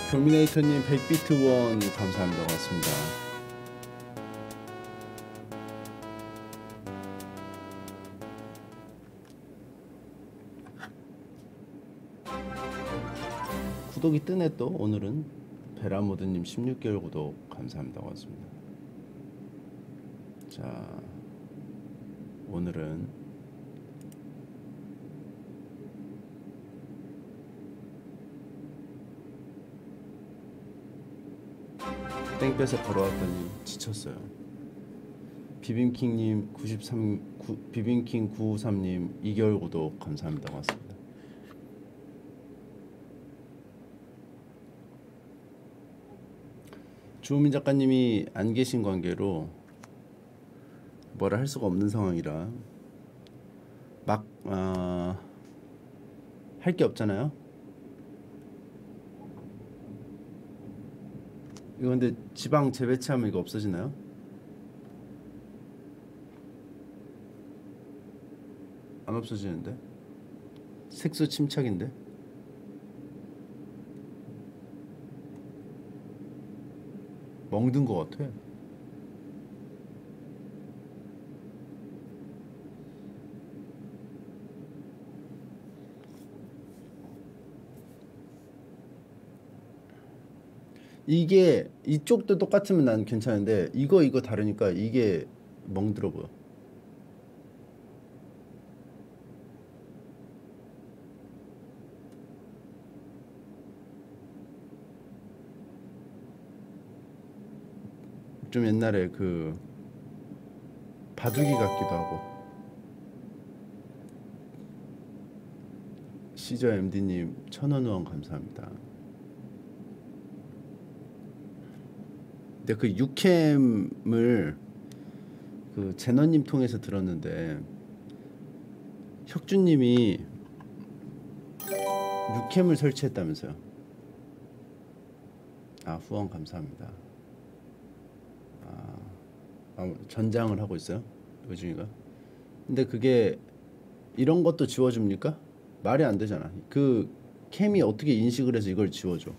교미네이터님 100비트 원 감사합니다. 고맙습니다. 구독이 뜨네 또. 오늘은 베라모드님 16개월 구독 감사합니다. 고맙습니다. 자, 오늘은 땡 빼서 걸어왔더니 지쳤어요. 비빔킹님 93, 비빔킹 953님 2개월 구독 감사합니다. 고맙습니다. 주호민 작가님이 안 계신 관계로 뭐라 할 수가 없는 상황이라 막 할 게 없잖아요. 이거 근데 지방 재배치하면 이거 없어지나요? 안 없어지는데? 색소 침착인데? 멍든 것 같아. 이게 이쪽도 똑같으면 난 괜찮은데 이거 다르니까 이게 멍들어 보여. 좀 옛날에 그 바둑이 같기도 하고. 시저 MD님 1000원 후원 감사합니다. 근데 그 유캠을 그 제너님 통해서 들었는데 혁준님이 유캠을 설치했다면서요. 아, 후원 감사합니다. 전장을 하고 있어요, 의중이가. 근데 그게 이런 것도 지워줍니까? 말이 안 되잖아. 그 캠이 어떻게 인식을 해서 이걸 지워줘?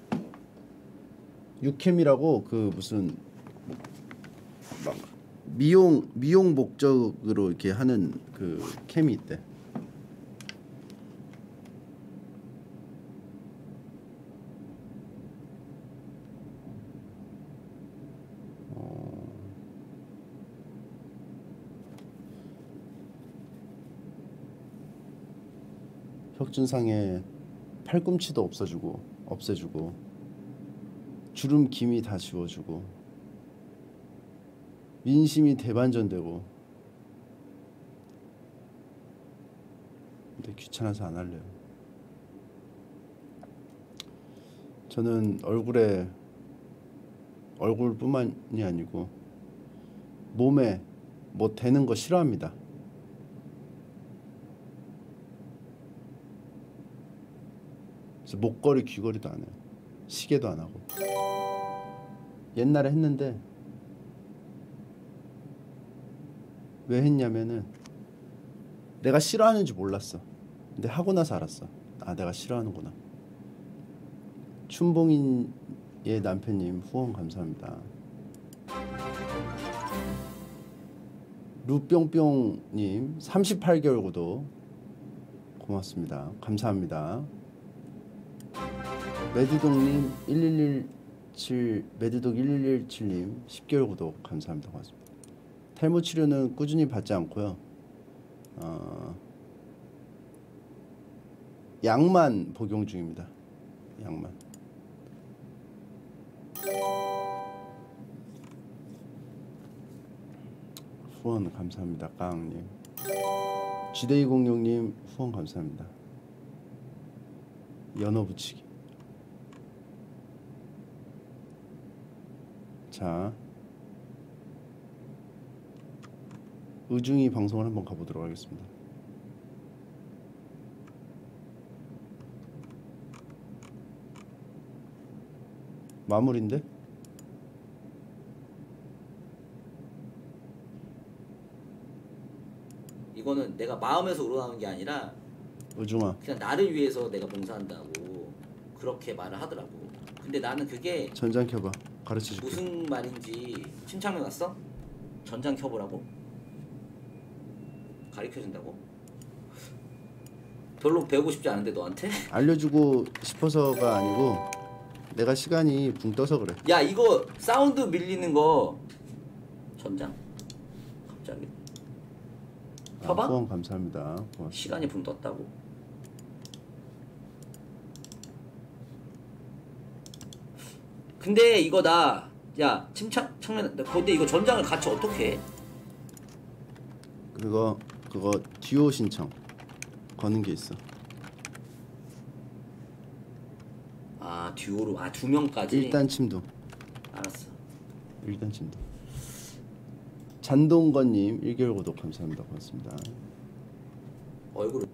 유캠이라고 그 무슨 막 미용 목적으로 이렇게 하는 그 캠이 있대. 혁준상에 팔꿈치도 없애주고 주름 기미 다 지워주고 민심이 대반전되고. 근데 귀찮아서 안 할래요. 저는 얼굴뿐만이 아니고 몸에 뭐 되는 거 싫어합니다. 그래서 목걸이, 귀걸이도 안 해요. 시계도 안 하고. 옛날에 했는데 왜 했냐면은 내가 싫어하는지 몰랐어. 근데 하고 나서 알았어. 아, 내가 싫어하는구나. 춘봉인의 남편님 후원 감사합니다. 루뿅뿅님 38개월 구독 고맙습니다. 감사합니다. 매드독님 1117 매드독 1117님 10개월 구독 감사합니다. 고맙습니다. 탈모 치료는 꾸준히 받지 않고요. 약만 복용 중입니다. 약만. 후원 감사합니다. 깡님. 지대이공룡님 후원 감사합니다. 연어 붙이기. 자, 의중이 방송을 한번 가보도록 하겠습니다. 마무리인데? 이거는 내가 마음에서 우러나오는 게 아니라 의중아, 그냥 나를 위해서 내가 봉사한다고 그렇게 말을 하더라고. 근데 나는 그게 전장 켜봐. 가르쳐줄게. 무슨 말인지 침착맨 왔어? 전장 켜보라고? 가르쳐준다고? 별로 배우고 싶지 않은데 너한테? 알려주고 싶어서가 아니고 내가 시간이 붕 떠서 그래. 야 이거 사운드 밀리는 거 전장 갑자기 켜봐? 후원 감사합니다. 고맙습니다. 시간이 붕 떴다고. 근데 이거 야 침착맨 근데 이거 전장을 같이 어떻게 해? 그거 듀오 신청 거는 게 있어. 아 듀오로 아 2명까지? 일단 침도. 알았어. 일단 침도. 잔동건님 1개월 구독 감사합니다. 고맙습니다. 얼굴을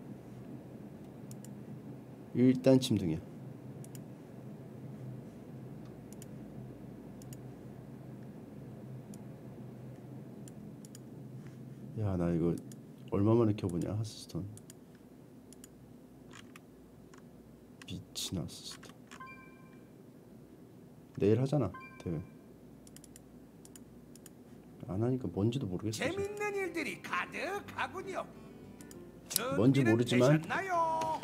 일단 침등이야. 야, 나 이거 얼마 만에 켜보냐 하스스톤. 미친 하스스톤. 내일 하잖아 대회. 안 하니까 뭔지도 모르겠어. 재밌는 일들이 가득하군요. 뭔지 준비는 모르지만 되셨나요?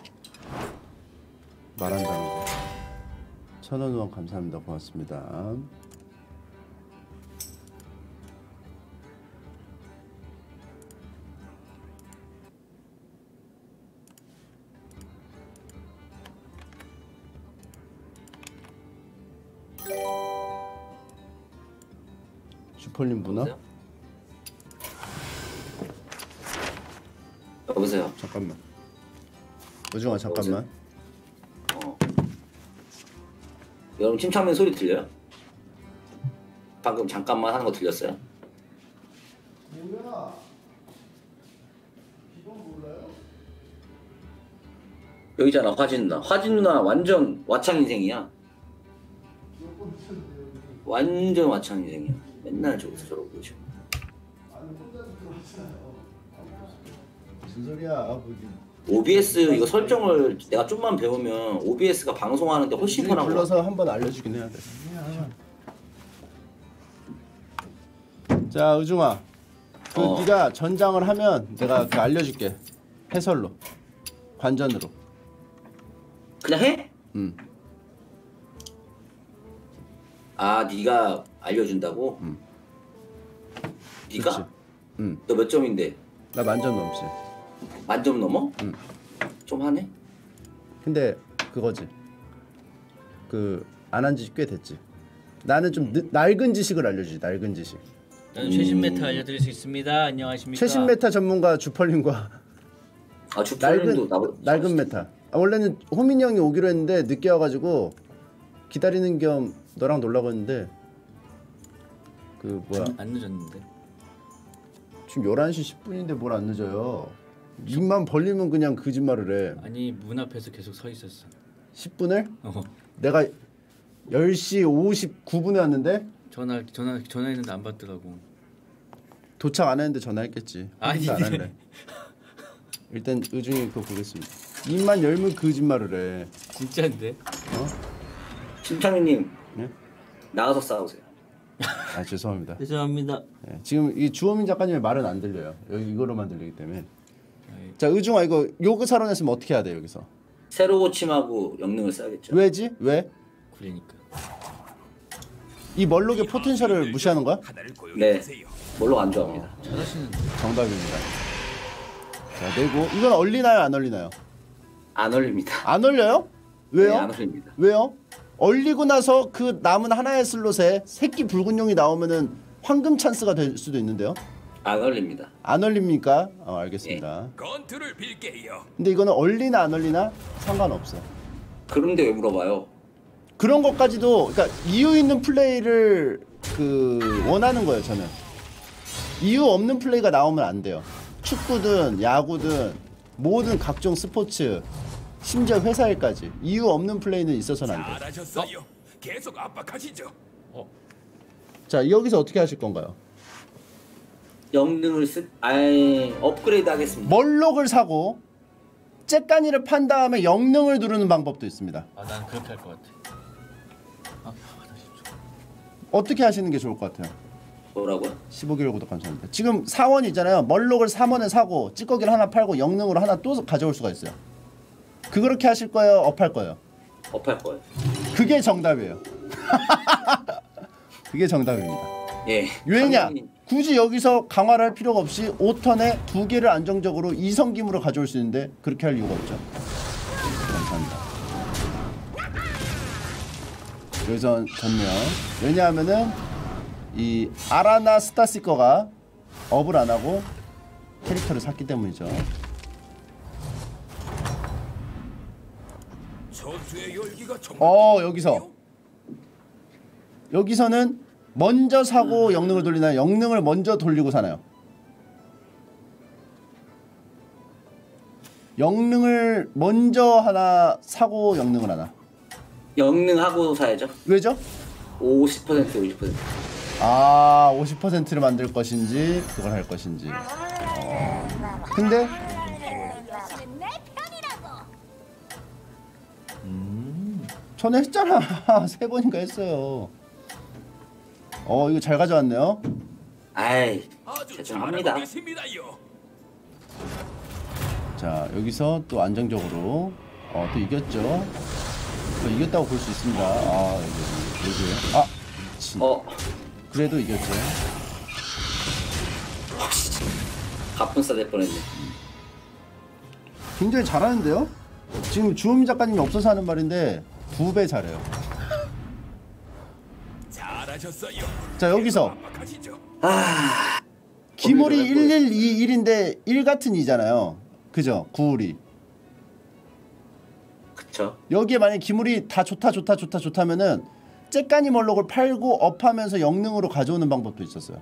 말한다는 거. 1,000원 후원 감사합니다. 고맙습니다. 슈퍼님 문화? 여보세요? 잠깐만. 우중아 잠깐만. 여러분 침착맨 소리 들려요? 방금 잠깐만 하는 거 들렸어요? 뭐야? 이건 몰라요? 여기잖아 화진 누나. 화진 누나 완전 와창 인생이야. 완전 와창 인생이야. 맨날 저기서 저러고 계셔. 무슨 소리야? OBS 이거 설정을 내가 좀만 배우면 OBS가 방송하는데 훨씬 편한 거 불러서 한번 알려주긴 해야 돼. 자, 우중아. 네가 전장을 하면 내가 그 알려줄게. 해설로. 관전으로. 그냥 해? 응. 아 네가 알려준다고? 응. 네가? 그치. 응. 너 몇 점인데? 나 만점 넘지. 만점 넘어? 응. 좀 하네? 근데 그거지. 그 안 한 지 꽤 됐지. 나는 좀 낡은 지식을 알려주지. 낡은 지식. 저는 최신 메타 알려드릴 수 있습니다. 안녕하십니까? 최신 메타 전문가 주펄님과 아 주펄님도 낡은 메타. 원래는 호민이 형이 오기로 했는데 늦게 와가지고 기다리는 겸 너랑 놀라고 했는데 그 뭐야 안 늦었는데. 지금 11시 10분인데 뭘 안 늦어요. 입만 벌리면 그냥 거짓말을 해. 아니 문 앞에서 계속 서 있었어. 10분을? 어. 내가 10시 59분에 왔는데 전화했는데 안 받더라고. 도착 안 했는데 전화했겠지. 아니, 안 할래. 일단 의중이 그거 보겠습니다. 입만 열면 거짓말을 해. 진짜인데? 심창희님 네? 나가서 싸우세요. 아 죄송합니다. 죄송합니다. 네, 지금 이 주호민 작가님의 말은 안 들려요. 여기 이거로만 들리기 때문에. 자 의중아 이거 요그 사로 냈으면 어떻게 해야 돼 여기서? 새로 고침하고 영능을 써야겠죠. 왜지? 왜? 그러니까. 이 멀록의 포텐셜을 무시하는 거야? 하나를 네. 고용해주세요. 뭘로 안 좋아합니다. 잘하시는데. 정답입니다. 자 내고 이건 얼리나요 안 얼리나요? 안 올립니다. 안 얼려요? 왜요? 네, 안 올립니다. 왜요? 얼리고 나서 그 남은 하나의 슬롯에 새끼 붉은 용이 나오면은 황금 찬스가 될 수도 있는데요. 안 올립니다. 안 얼립니까? 알겠습니다. 건투를 빌게요. 근데 이거는 얼리나 안 얼리나 상관없어. 그런데 왜 물어봐요? 그런 것까지도 그러니까 이유 있는 플레이를 그 원하는 거예요. 저는 이유 없는 플레이가 나오면 안 돼요. 축구든 야구든 모든 각종 스포츠 심지어 회사 일까지 이유 없는 플레이는 있어서는 안 돼요. 잘하셨어요. 계속 압박하시죠. 자 여기서 어떻게 하실 건가요? 영능을 업그레이드 하겠습니다. 멀록을 사고 째까니를 판 다음에 영능을 누르는 방법도 있습니다. 아 난 그렇게 할 것 같아. 아, 나 진짜. 어떻게 하시는 게 좋을 것 같아요? 뭐라고요? 15개월 구독 감사합니다. 지금 사원 있잖아요. 멀록을 3원에 사고 찌꺼기를 하나 팔고 영능으로 하나 또 가져올 수가 있어요. 그렇게 하실 거예요? 업할 거예요? 업할 거예요. 그게 정답이에요. 그게 정답입니다. 예. 왜냐? 당연히 굳이 여기서 강화를 할 필요가 없이 5턴에 2개를 안정적으로 이성김으로 가져올 수 있는데 그렇게 할 이유가 없죠. 감사합니다. 여기서 전면. 왜냐하면은 이 아라나 스타시커가 업을 안 하고 캐릭터를 샀기 때문이죠. 전투의 열기가 정말 여기서는 먼저 사고 영능을 돌리나요? 영능을 먼저 돌리고 사나요? 영능을 먼저 하나 사고 영능을 하나? 영능하고 사야죠. 왜죠? 50% 50%. 아 50%를 만들 것인지 그걸 할 것인지. 근데 여신은 내 편이라고. 전에 했잖아. 3번인가 했어요. 이거 잘 가져왔네요. 아이, 아주 죄송합니다. 잘하고 계십니다요. 자 여기서 또 안정적으로 또 이겼죠. 또 이겼다고 볼 수 있습니다. 여기 미친. 그래도 이겼죠. 가뿐싸 될 뻔했네. 굉장히 잘하는데요. 지금 주호민 작가님이 없어서 하는 말인데 2배 잘해요. 잘하셨어요. 자 여기서 압박하시죠. 기물이 1121인데 1 같은 2잖아요. 그죠? 구울이. 그쵸. 여기에 만약 기물이 다 좋다면은 째까니 멀록을 팔고 업하면서 영능으로 가져오는 방법도 있었어요.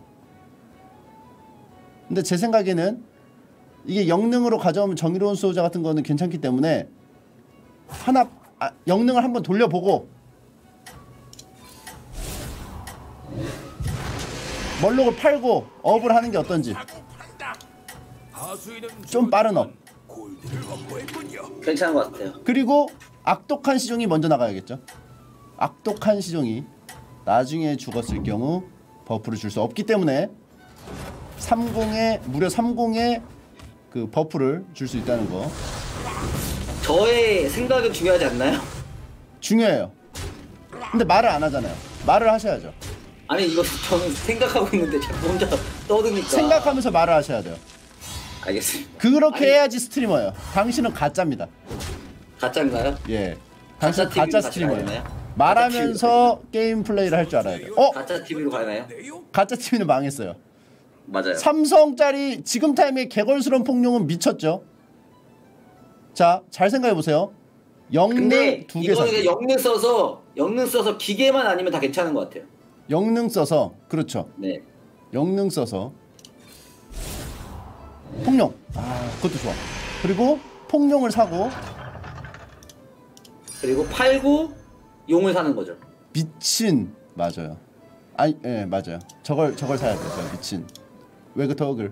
근데 제 생각에는 이게 영능으로 가져오면 정의로운 수호자 같은 거는 괜찮기 때문에 영능을 한번 돌려보고 멀록을 팔고 업을 하는 게 어떤지. 좀 빠른 업. 골드를 확보했군요. 괜찮은 것 같아요. 그리고 악독한 시종이 먼저 나가야겠죠. 악독한 시종이 나중에 죽었을 경우 버프를 줄 수 없기 때문에 30에 무려 30에 그 버프를 줄 수 있다는 거 저의 생각은 중요하지 않나요? 중요해요. 근데 말을 안 하잖아요. 말을 하셔야죠. 아니 이거 저는 생각하고 있는데 자꾸 혼자 떠드니까. 생각하면서 말을 하셔야 돼요. 알겠습니다. 그렇게 해야지 스트리머예요. 당신은 가짜입니다. 가짜인가요? 예. 당신 가짜 가짜 TV로 스트리머예요. 가나요? 말하면서 게임 플레이를 할 줄 알아야 돼요. 가짜 TV로 가나요? 가짜 TV는 망했어요. 맞아요. 삼성짜리 지금 타임에 개걸스러운 폭룡은 미쳤죠. 자, 잘 생각해 보세요. 영능 근데 2개 이거는 사기. 영능 써서 기계만 아니면 다 괜찮은 것 같아요. 영능 써서 그렇죠. 네. 영능 써서 폭룡. 그것도 좋아. 그리고 폭룡을 사고 그리고 팔고 용을 사는 거죠. 미친 맞아요. 아니, 예, 맞아요. 저걸 사야 돼요. 저 미친. 웨그터글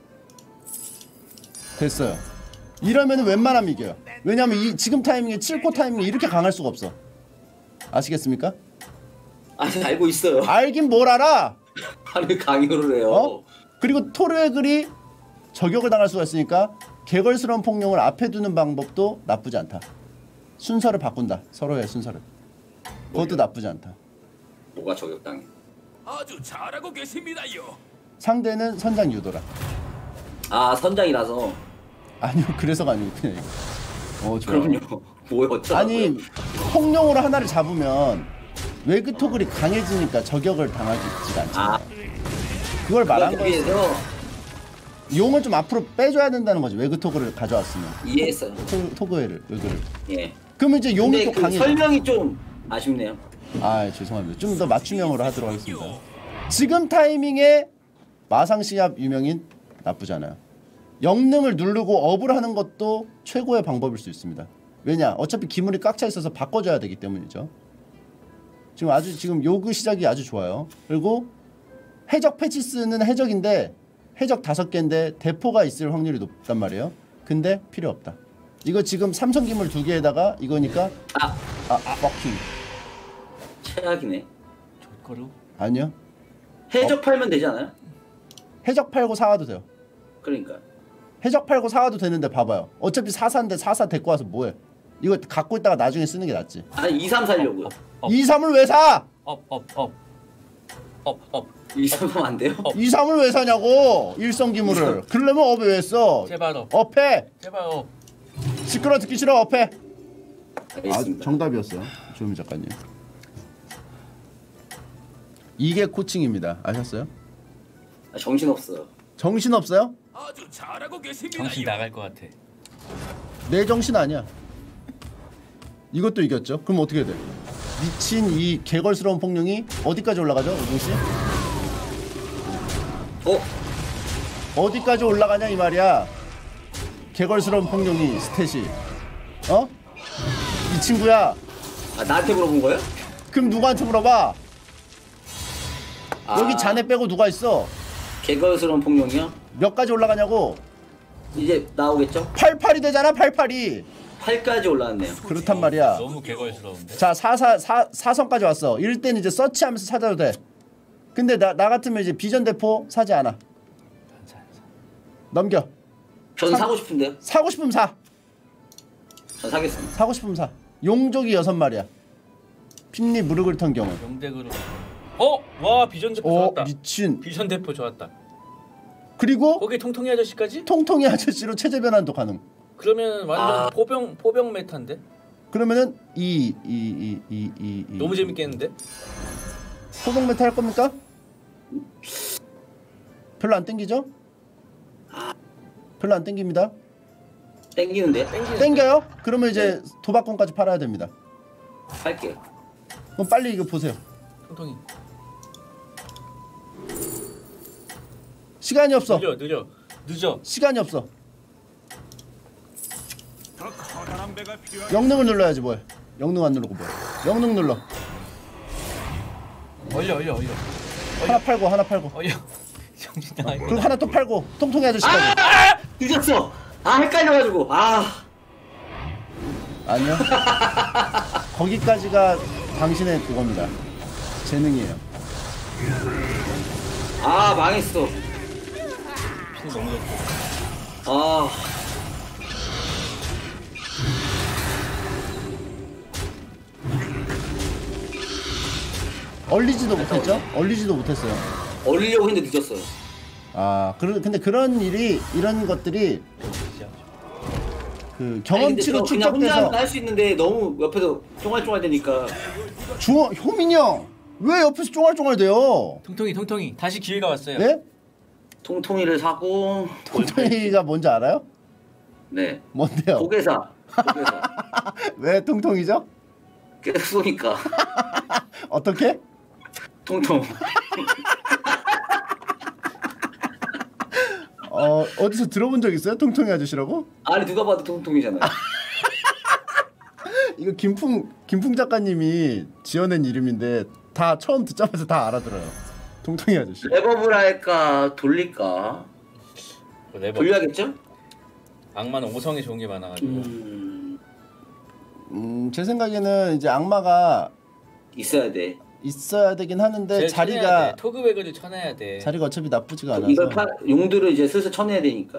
됐어요. 이러면은 웬만하면 이겨요. 왜냐면 이 지금 타이밍에 7코 타이밍에 이렇게 강할 수가 없어. 아시겠습니까? 아니 알고 있어요. 알긴 뭘 알아. 아니 강요를 해요. 그리고 토르에글이 저격을 당할 수가 있으니까 개걸스러운 폭룡을 앞에 두는 방법도 나쁘지 않다. 순서를 바꾼다. 서로의 순서를. 그것도 나쁘지 않다. 뭐가 저격당해? 아주 잘하고 계십니다요. 상대는 선장 유도라. 선장이라서. 아니요, 그래서가 아니고 그냥 이거. 좋아. 그럼요. 뭐요 어쩌라고요? 아니 폭룡으로 하나를 잡으면 웨그토글이 강해지니까 저격을 당하지가 않잖아요. 그걸 말한 거예요. 위해서 용을 좀 앞으로 빼줘야 된다는 거지. 웨그토글을 가져왔으면. 이해했어요. 토그를 웨그를. 예. 그러면 이제 용이 근데 또 그 강해. 설명이 좀 아쉽네요. 죄송합니다. 좀 더 맞춤형으로 하도록 하겠습니다. 지금 타이밍에 마상시합 유명인 나쁘지 않아요. 영능을 누르고 업을 하는 것도 최고의 방법일 수 있습니다. 왜냐? 어차피 기물이 꽉 차 있어서 바꿔줘야 되기 때문이죠. 지금 요그 시작이 아주 좋아요. 그리고 해적 패치스는 해적인데 해적 5개인데 대포가 있을 확률이 높단 말이에요. 근데 필요 없다. 이거 지금 삼성 기물 2개에다가 이거니까 버킹. 최악이네. 족거루? 아니요. 해적 팔면 되지 않아요? 해적 팔고 사와도 돼요. 그러니까. 해적 팔고 사와도 되는데 봐봐요. 어차피 4사인데 4사 데리고 와서 뭐해? 이거 갖고 있다가 나중에 쓰는 게 낫지. 아니 2, 3 살려고요. 2, 3을 왜 사? 업. 2, 3 하면 안 돼요? 2, 3을 왜 사냐고. 일성기물을. 그러려면 업에 왜 써? 제발 업. 업해. 제발 업. 시끄러 듣기 싫어. 업해. 알겠습니다. 정답이었어요. 조미 작가님. 이게 코칭입니다. 아셨어요? 아, 정신없어. 정신 없어요? 아주 잘하고 계십니다요. 정신 나갈 것 같아. 내 정신 아니야. 이것도 이겼죠. 그럼 어떻게 돼? 미친 이 개걸스러운 폭룡이 어디까지 올라가죠, 우중 씨? 어디까지 올라가냐 이 말이야. 개걸스러운 폭룡이 스탯이. 어? 이 친구야. 아 나한테 물어본 거예요? 그럼 누구한테 물어봐? 아, 여기 자네 빼고 누가 있어? 개걸스러운 폭룡이요? 몇 가지 올라가냐고? 이제 나오겠죠? 88이 되잖아, 88이. 8까지 올라왔네요. 그렇단 말이야. 너무 개걸스러운데. 자, 4선까지 왔어. 이럴 때는 이제 서치하면서 찾아도 돼. 근데 나 같으면 이제 비전 대포 사지 않아. 넘겨. 저는 사고 싶은데요? 사고 싶으면 사. 전 사겠습니다. 사고 싶으면 사. 용족이 6마리야. 핀리 무르글 턴 경우. 명대그로. 와 비전 대포 좋았다. 미친. 비전 대포 좋았다. 그리고 거기 통통이 아저씨까지? 통통이 아저씨로 체제 변환도 가능. 그러면 완전 포병 메타인데? 그러면은 너무 재밌겠는데? 소동 메타 할 겁니까? 별로 안 땡기죠? 별로 안 땡깁니다. 땡기는데요? 땡겨요? 그러면 이제 도박권까지 팔아야 됩니다. 할게요. 그럼 빨리 이거 보세요. 통통이. 시간이 없어. 늦어. 시간이 없어. 더 커다란 배가 필요한 영능을 눌러야지 뭐해. 영능 안 누르고 뭐해. 영능 눌러. 얼려. 하나 팔고. 정신 나갈 거. 그리고 하나 또 팔고. 통통이 아저씨까지. 늦었어. 헷갈려가지고. 아니요. 거기까지가 당신의 그겁니다. 재능이에요. 망했어. 핀 너무 좋고. 얼리지도 못했죠? 얼리지도 못했어요. 얼리려고 했는데 늦었어요. 근데 이런 것들이 그 경험치로 그냥 혼자 축적돼서 할 수 있는데 너무 옆에서 쫑알쫑알 되니까. 효민이 형! 왜 옆에서 쫑알쫑알 돼요? 통통이 다시 기회가 왔어요. 네? 통통이를 사고. 통통이가 뭔지 알아요? 네. 뭔데요? 고개사. 왜 통통이죠? 계속 쏘니까. 어떻게? 통통. 어디서 들어본 적 있어요? 통통이 아저씨라고? 아니 누가 봐도 통통이잖아요. 이거 김풍 작가님이 지어낸 이름인데 다 처음 듣자마자 다 알아들어요. 통통이 아저씨. 랩업을 할까 돌릴까? 돌려야겠죠? 악마는 5성이 좋은 게 많아가지고. 제 생각에는 이제 악마가 있어야 돼. 있어야 되긴 하는데 제일 자리가 쳐내야 돼. 토그웨그를 쳐내야 돼. 자리가 어차피 나쁘지가 않아서. 이걸 용들을 이제 슬슬 쳐내야 되니까.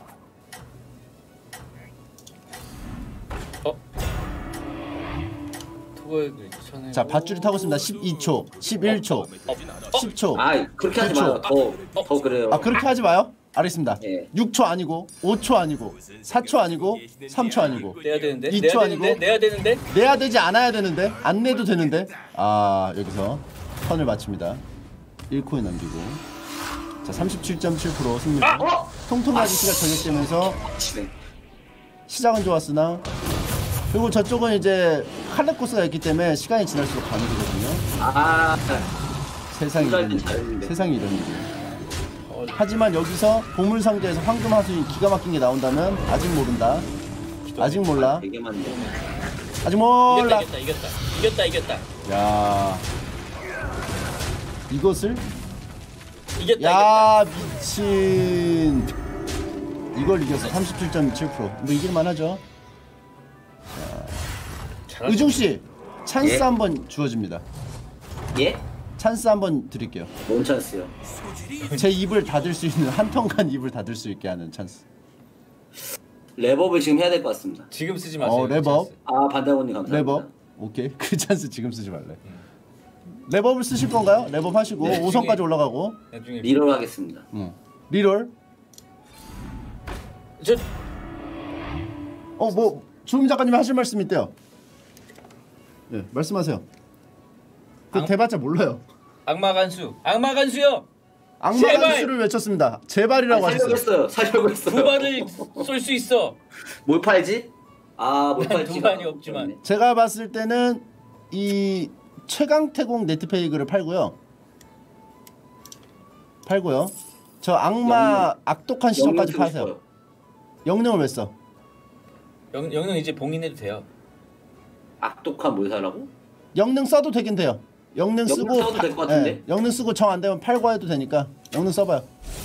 토그웨그를 쳐내. 자, 밧줄이 타고 있습니다. 12초, 11초, 10초. 그렇게 하지 마요. 더 그래요. 그렇게 하지 마요. 알겠습니다. 예. 6초 아니고 5초 아니고 4초 아니고 3초 아니고 내야 되는데. 2초 아니고 내야 되는데. 내야 되지 않아야 되는데 안 내도 되는데 여기서 턴을 마칩니다. 1코인 남기고 자 37.7% 승률. 통통이 아저씨가 저격되면서 네. 시작은 좋았으나 그리고 저쪽은 이제 칼레코스가 있기 때문에 시간이 지날수록 가능하거든요. 세상이 이런 일. 세상이 이런 일이. 하지만 여기서 보물 상자에서 황금 하수인 기가 막힌 게 나온다면 아직 모른다. 아직 몰라. 되게 많네. 아직 몰라. 이겼다. 야 이것을 이겼다. 미친 이걸 이겼어. 37.7%. 뭐 이길만하죠. 의중 씨 찬스 예? 한번 주어집니다. 예? 찬스 한번 드릴게요. 뭔 찬스요? 제 입을 닫을 수 있는 한 턴간 입을 닫을 수 있게 하는 찬스. 랩업을 지금 해야 될 것 같습니다. 지금 쓰지 마세요. 랩업. 찬스. 아 반다고님 감사합니다. 랩업. 오케이. 그 찬스 지금 쓰지 말래. 랩업을 쓰실 건가요? 랩업 하시고 네, 5선까지 올라가고. 나중에 리롤 하겠습니다. 리롤. 저 뭐 주임 작가님 하실 말씀 있대요. 네, 말씀하세요. 그 대봤자 몰라요. 악마 간수. 악마 간수요. 악마 제발! 간수를 외쳤습니다. 제발이라고 살려고 하셨어요. 했어요. 살려고 했어요. 두 발을 쏠 수 있어. 뭘 팔지? 뭘 팔지? 두 발이 없지만. 제가 봤을 때는 이 최강태공 네트페이그를 팔고요. 저 악마 악독한 시절까지 파세요. 영능을 왜 써? 영능 이제 봉인해도 돼요. 악독한 뭘 사라고? 영능 써도 되긴 돼요. 영능 쓰고 써도 될 것 같은데? 네, 영능 쓰고 정 안 되면 팔고 해도 되니까 영능 써봐요.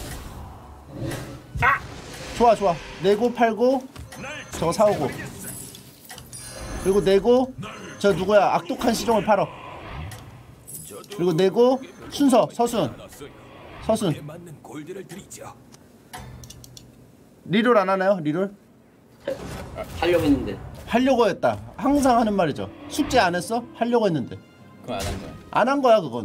좋아. 내고 팔고 저거 사오고 그리고 내고 저 누구야 악독한 시종을 팔어. 그리고 내고 순서 서순 맞는 골드를 드리죠. 리롤 안 하나요? 리롤? 하려고 했는데. 하려고 했다. 항상 하는 말이죠. 숙제 안 했어? 하려고 했는데 그거 안 한 거야. 안 한 거야 그거는.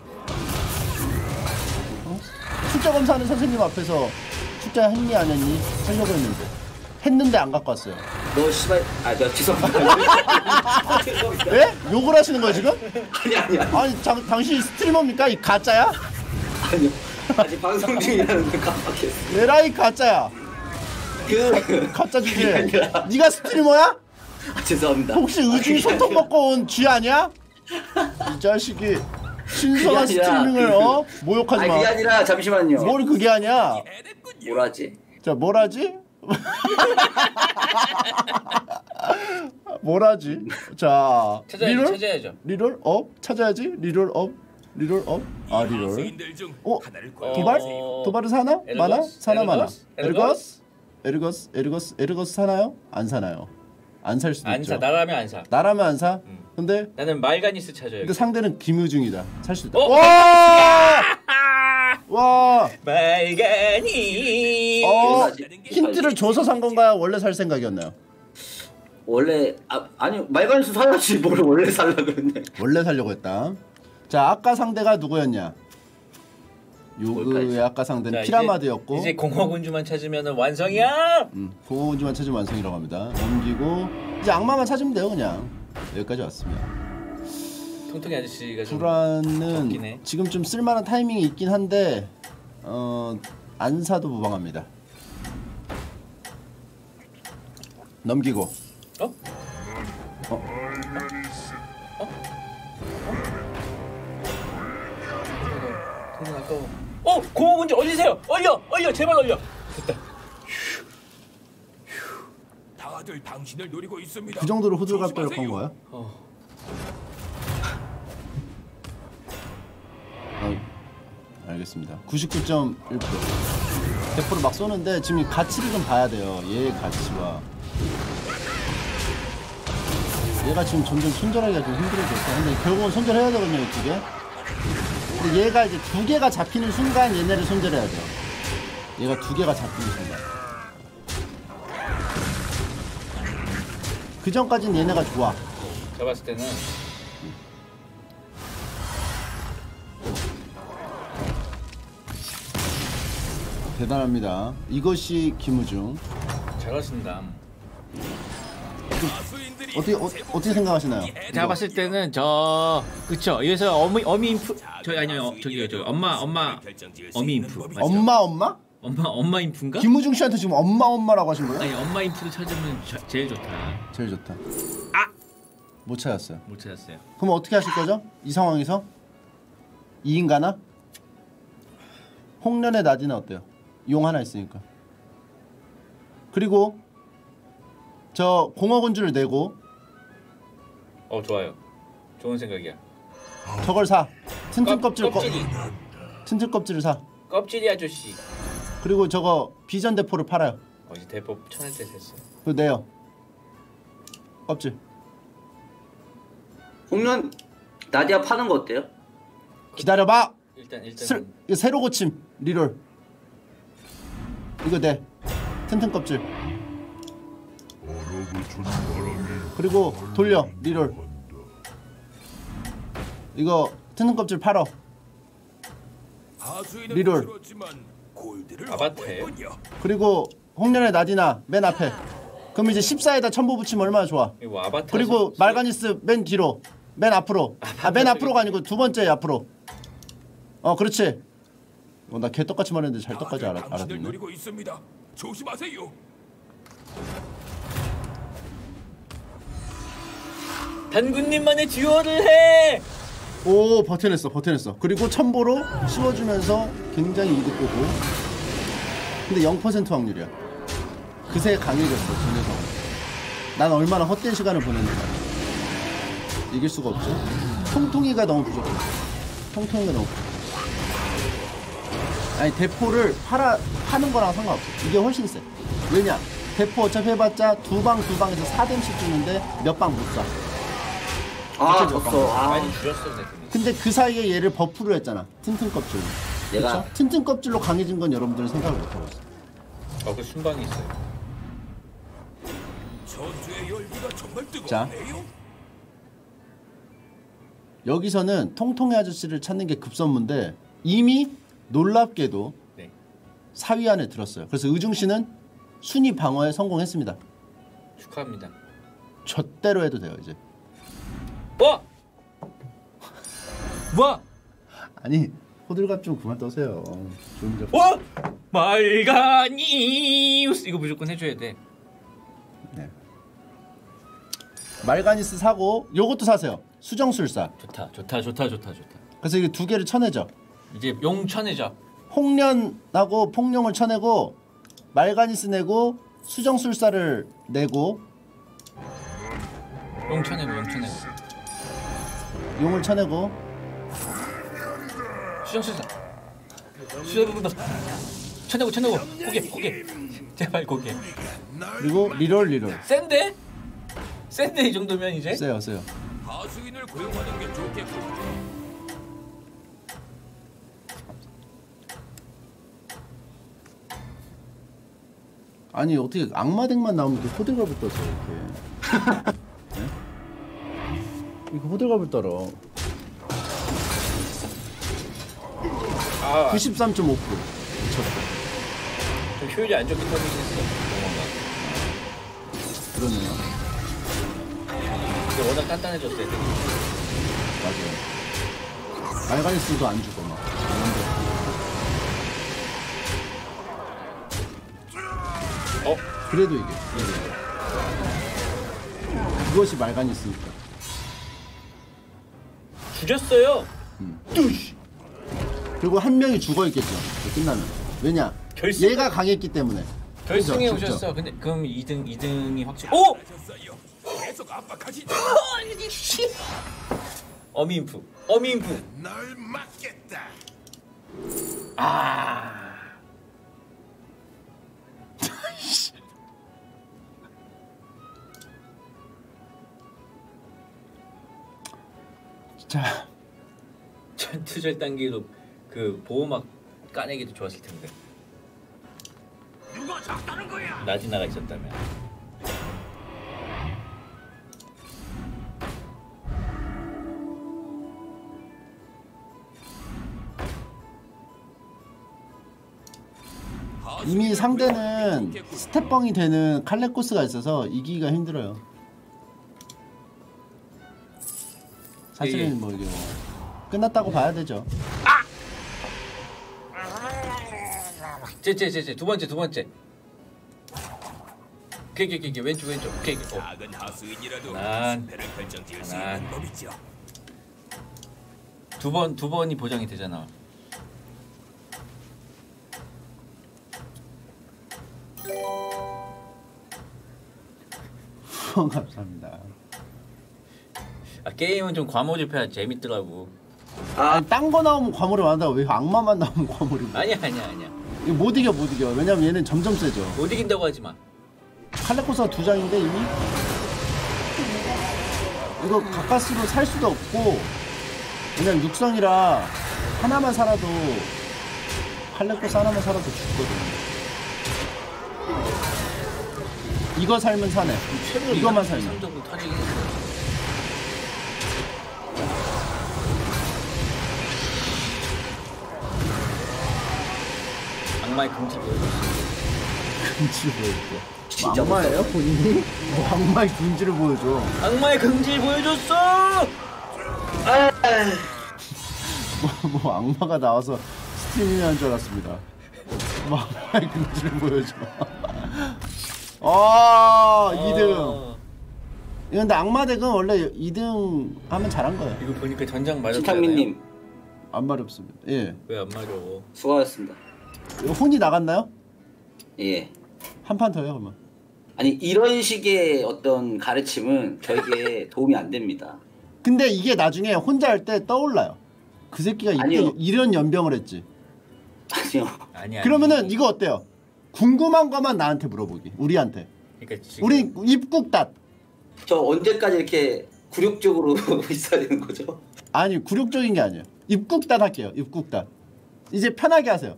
숙제 검사하는 선생님 앞에서 숙제 했니 안 했니? 하려고 했는데 안 갖고 왔어요. 너 씨발 죄송합니다. 죄송합니다. 예? 욕을 하시는 거예요 지금? 아니야. 아니 당신 스트리머입니까? 이 가짜야? 아니요. 아직 방송 중이라는데 깜빡했어. 에라이 가짜야. 가짜 주제. 네가 스트리머야? 죄송합니다. 혹시 의중이 소통 먹고 온 쥐 아니야? 이 자식이 신선한 그게 아니라 스트리밍을 모욕하지 마. 그게 아니라 잠시만요. 뭘 그게 아니야? 뭐라지? 자, 뭘하지? 뭘하지? 자, 찾아야죠. 리롤 업 찾아야지. 리롤 업. 아, 리롤. 수인들 중 어? 하나를 도발? 어. 도발은 사나? 많아? 사나 많아? 에르거스? 에르거스 사나요? 안 사나요? 안 살 수도 안 있죠. 사. 나라면 안 사. 나라면 안 사? 근데 나는 말가니스 찾아요. 근데 상대는 김유중이다. 살 수 있다. 어? 와! 말가니. 힌트를 줘서 산 건가요? 원래 살 생각이었나요? 원래 아니요 말관수 사야지 뭘 원래 살라 그랬네. 원래 살려고 했다. 자, 아까 상대가 누구였냐? 요그의 아까 상대는 자, 피라마드였고 이제 공허군주만 찾으면 완성이야. 고운주만 찾으면 완성이라고 합니다. 넘기고 이제 악마만 찾으면 돼요. 그냥 여기까지 왔습니다. 통통이 아저씨가 좀 불안은 웃기네. 지금 좀 쓸만한 타이밍이 있긴 한데 안 사도 무방합니다. 넘기고 통통 아까워. 공허군주 올리세요. 올려 제발 올려. 됐다. 다들 당신을 노리고 있습니다. 그 정도로 호들갑 조심하세요. 떨한 거야? 알겠습니다. 99.1% 대포를 막 쏘는데 지금 이 가치를 좀 봐야 돼요. 얘의 가치와 얘가 지금 점점 손절하기가 좀 힘들어졌어. 근데 결국은 손절해야 되거든요, 이 두 개. 근데 얘가 이제 두 개가 잡히는 순간 얘네를 손절해야 돼요. 얘가 두 개가 잡히는 순간. 그 전까지는 얘네가 좋아. 제가 봤을 때는 대단합니다. 이것이 김우중. 잘하신다. 어떻게 생각하시나요? 제가 봤을 때는 그쵸. 여기서 어미 인프 아니요 저기요 엄마 어미 인프 맞죠? 엄마 인프인가? 김우중 씨한테 지금 엄마라고 하신 거예요? 아니 엄마 인프를 찾으면 제일 좋다. 제일 좋다. 못 찾았어요. 못 찾았어요. 그럼 어떻게 하실 거죠? 이 상황에서 2인 가나? 홍련의 나디는 어때요? 용 하나 있으니까. 그리고 저 공허군주를 내고 좋아요. 좋은 생각이야. 저걸 사. 튼튼 껍질 껍질이. 튼튼 껍질을 사. 껍질이 아저씨. 그리고 저거 비전 대포를 팔아요. 이제 대포 쳐낼 때 됐어. 그거 내요. 껍질. 홍련 나디아 파는 거 어때요? 기다려봐. 일단 이거 새로 고침 리롤. 이거 내 튼튼 껍질. 그리고 돌려 리롤. 이거 튼튼 껍질 팔어. 리롤. 아바타예요? 그리고 홍련의 나디나 맨 앞에. 그럼 이제 14에다 첨부 붙이면 얼마나 좋아. 이거 아바타. 그리고 말가니스 맨 뒤로. 맨 앞으로. 맨 앞으로가 아니고 두 번째 앞으로. 그렇지. 나 개떡같이 말했는데 잘 떡까지 알았네. 노리고 있습니다. 조심하세요. 단군님만의 듀얼을 해. 오 버텨냈어. 그리고 첨보로 씌워주면서 굉장히 이득 보고. 근데 0% 확률이야. 그새 강해졌어 저 녀석은. 난 얼마나 헛된 시간을 보냈는가. 이길 수가 없죠. 통통이가 너무 부족해. 통통이가 너무 부족해. 아니 대포를 파는 거랑 상관없어. 이게 훨씬 세. 왜냐? 대포 어차피 해봤자 두 방에서 4댐씩 주는데 몇 방 못 쏴. 졌어. 많이 줄였어 근데 그 사이에 얘를 버프를 했잖아. 튼튼 껍질. 내가 튼튼 껍질로 강해진 건 여러분들은 생각을 못하고 있어. 그 순방이 있어요. 전투의 열기가 정말 자. 뜨겁네요. 여기서는 통통이 아저씨를 찾는 게 급선무인데 이미 놀랍게도 네. 4위 안에 들었어요. 그래서 의중씨는 순위 방어에 성공했습니다. 축하합니다. 젖대로 해도 돼요 이제. 뭐? 아니 호들갑 좀 그만 떠세요. 좋은 점. 말가니우스 이거 무조건 해줘야 돼. 네. 말가니스 사고 요것도 사세요. 수정술사. 좋다. 그래서 이게 두 개를 쳐내죠. 이제 용 쳐내자. 홍련하고 폭룡을 쳐내고 말가니스 내고 수정술사를 내고 용 쳐내고. 용을 쳐내고 수정술사. 쳐내고. 고개. 제발 고개. 그리고 리롤. 센데 이 정도면 이제. 세요. 하수인을 고용하는 게 좋겠군요. 아니 어떻게 악마덱만 나오면 이렇게 호들갑을 떠서 이렇게. 네? 이렇게 호들갑을 떨어. 93.5%. 미쳤어. 좀 효율이 안 좋게 터지긴 했어. 그러네요. 근데 워낙 단단해졌어야 돼. 맞아요. 말가니스도 안 죽어 막. 그래도 이게. 그것이 말가니스니까. 죽였어요. 그리고 한 명이 죽어 있겠죠. 끝나면. 왜냐? 결승- 얘가 강했기 때문에. 결승에 그죠? 오셨어. 근데 그럼 2등이 확실. 오! 하셨어요. 계속 압박하시죠. 어미인프. 널 막겠다. 자, 전투절 단계로 그 보호막 까내기도 좋았을 텐데. 누가 작다는 거야? 나디나가 있었다면. 이미 상대는 스텝뻥이 되는 칼레코스가 있어서 이기기가 힘들어요. 사실은 뭐 이게 뭐 끝났다고 봐야 되죠. 제 두 번째. 오케이 왼쪽. 오케이. 작은 하수인이라도 난- 승패를 결정지을 수 난- 있는 법이죠. 두 번이 보장이 되잖아. 감사합니다. 게임은 좀 과몰입해야 재밌더라고. 아니, 딴 거 나오면 과몰입 안 한다고 왜 악마만 나오면 과몰입? 아니야. 이거 못 이겨. 왜냐면 얘는 점점 세죠. 못 이긴다고 하지 마. 칼레코스가 2장인데 이미 이거 가까스로 살 수도 없고 그냥 육성이라 하나만 살아도 칼레코스 하나만 살아도 죽거든. 이거 살면 사네. 이거만 살면. 정도 터지긴 했어요. 악마의 금지 보여줬어. 금지 보여줘. 진짜 악마예요 본인이? 뭐 악마의 금지를 보여줘. 악마의 금지 보여줬어. 뭐 악마가 나와서 스트리밍 하는 줄 알았습니다. 뭐 악마의 금지를 보여줘. 아 2등. 근데 악마 덱은 원래 2등 하면 잘한 거예요. 이거 보니까 전장 맞았잖아요. 신창민님 안 마렵습니다. 예. 왜 안 맞아? 수고하셨습니다. 이거 혼이 나갔나요? 예. 한 판 더요 그러면. 아니 이런 식의 어떤 가르침은 저에게 도움이 안 됩니다. 근데 이게 나중에 혼자 할 때 떠올라요. 그 새끼가 이때 아니요. 이런 연병을 했지. 아니요. 아니. 그러면은 이거 어때요? 궁금한 것만 나한테 물어보기. 우리한테. 그러니까 지금 우리 입국닷. 저 언제까지 이렇게 굴욕적으로 있어야 되는 거죠? 아니 굴욕적인 게 아니에요. 입국닷 할게요. 입국닷. 이제 편하게 하세요.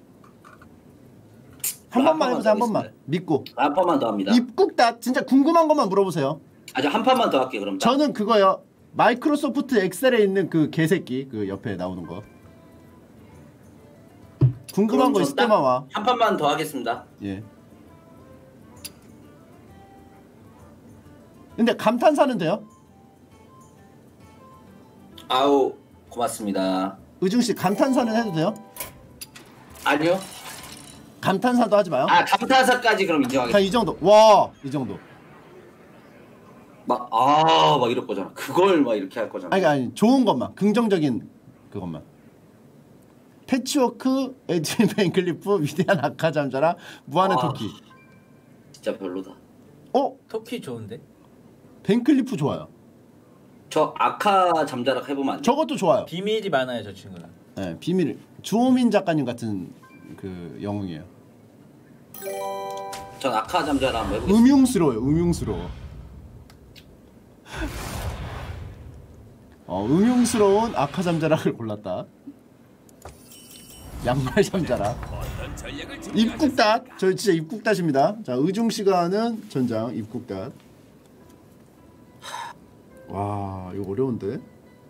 한 번만 해보세요. 한 번만. 믿고. 한 판만 더 합니다. 입국닷 진짜 궁금한 것만 물어보세요. 아직 한 판만 더 할게요. 그럼 딱. 저는 그거요. 마이크로소프트 엑셀에 있는 그 개새끼 그 옆에 나오는 거. 궁금한 거 있을 때만 와. 한 판만 더 하겠습니다. 예. 근데 감탄사는 돼요? 아우 고맙습니다. 의중 씨 감탄사는 해도 돼요? 아니요. 감탄사도 하지 마요. 아 감탄사까지 그럼 인정하겠습니다. 자, 이 정도. 와, 이 정도. 막 이럴 거잖아. 그걸 막 이렇게 할 거잖아. 아니 좋은 것만, 긍정적인 그것만. 패치워크, 에드윈 벤클리프, 위대한 아카 잠자라, 무한의 아. 토끼. 진짜 별로다. 어? 터키 좋은데? 벤클리프 좋아요. 저 아카 잠자락 해보면 안 돼? 저것도 좋아요. 비밀이 많아요 저 친구는. 네, 비밀. 주호민 작가님 같은 그 영웅이에요. 전 아카 잠자락 한번 해보겠습니다. 음흉스러워요. 음흉스러워. 음흉스러운 아카 잠자락을 골랐다. 양말 잠자락. 어떤 전략을 입국닷. 저희 진짜 입국닷입니다. 자, 의중 시간은 전장 입국닷. 와, 이거 어려운데.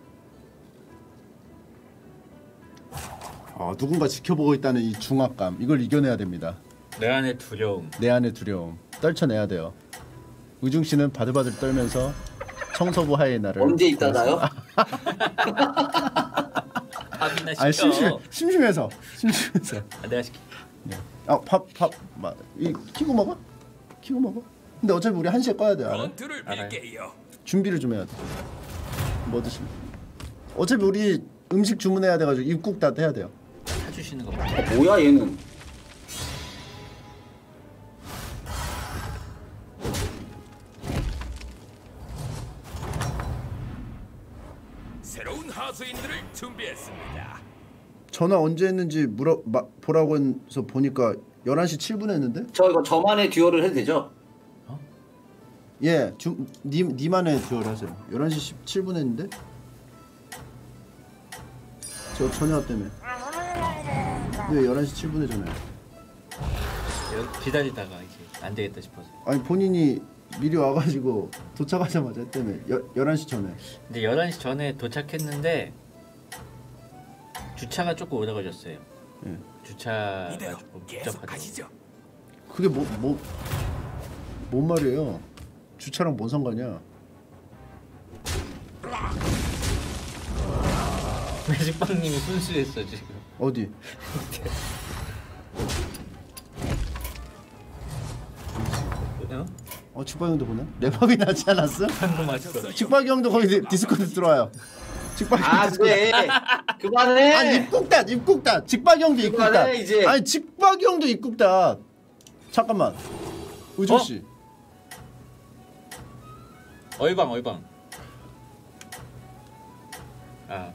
누군가 지켜보고 있다는 이 중압감. 이걸 이겨내야 됩니다. 내 안의 두려움. 내 안의 두려움. 떨쳐내야 돼요. 의중 씨는 바들바들 떨면서 청소부 하이에나를 언제 있다가요? 밥이나 시켜. 아니 심심해서. 아, 내가 시켜. 네. 이 키고 먹어? 키고 먹어? 근데 어차피 우리 1시에 꺼야 돼. 알아? 권투를 알아요. 빌게요. 준비를 좀 해야 돼. 뭐 드실래? 어차피 우리 음식 주문해야 돼가지고 입국 다 해야 돼요. 사주시는 거 봐. 뭐야 얘는? 새로운 하수인들을 준비했습니다. 전화 언제 했는지 보라고 해서 보니까 11시 7분 했는데? 저 이거 저만의 듀오를 해도 되죠? 예, 니만의 듀얼 하세요. 11시 17분 했는데? 저 전화 때문에. 왜 11시 7분에 전화해? 기다리다가 이제 안 되겠다 싶어서. 아니 본인이 미리 와가지고 도착하자마자 했다며 11시 전에. 근데 11시 전에 도착했는데 주차가 조금 오래 걸렸어요. 예. 주차가 이대로 조금 계속 복잡하더라고요. 가시죠. 그게 뭔 말이에요? 주차랑 뭔 상관이야? 매직빵님이 훈수했어 지금. 어디? 어? 직박이 형도 보네? 레박이 나지 않았어? 방금 맞았어. 직박이 형도 거기 디스코드 들어와요. 직박이 아 그래 그만해. 아니 입국단 직박이 형도 입국단. 그만해, 이제. 아니 직박이 형도 입국단. 잠깐만. 의준 씨. 얼방. 아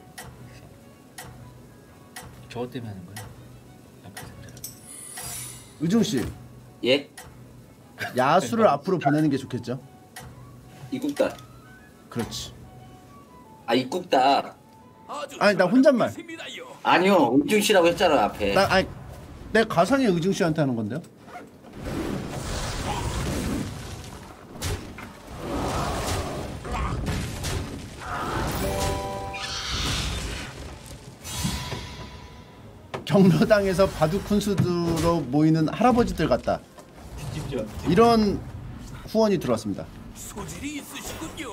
저것 때문에 하는 거야? 아까 생각. 의중 씨. 예? 야수를 앞으로 보내는 게 좋겠죠? 입국단. 그렇지. 아 입국단. 아니, 나 혼잣말. 아니요 우중 씨라고 했잖아 앞에. 아니 내 가상이 의중 씨한테 하는 건데요. 경로당에서 바둑훈수들로 모이는 할아버지들 같다. 이런 후원이 들어왔습니다. 소질이 있으시군요.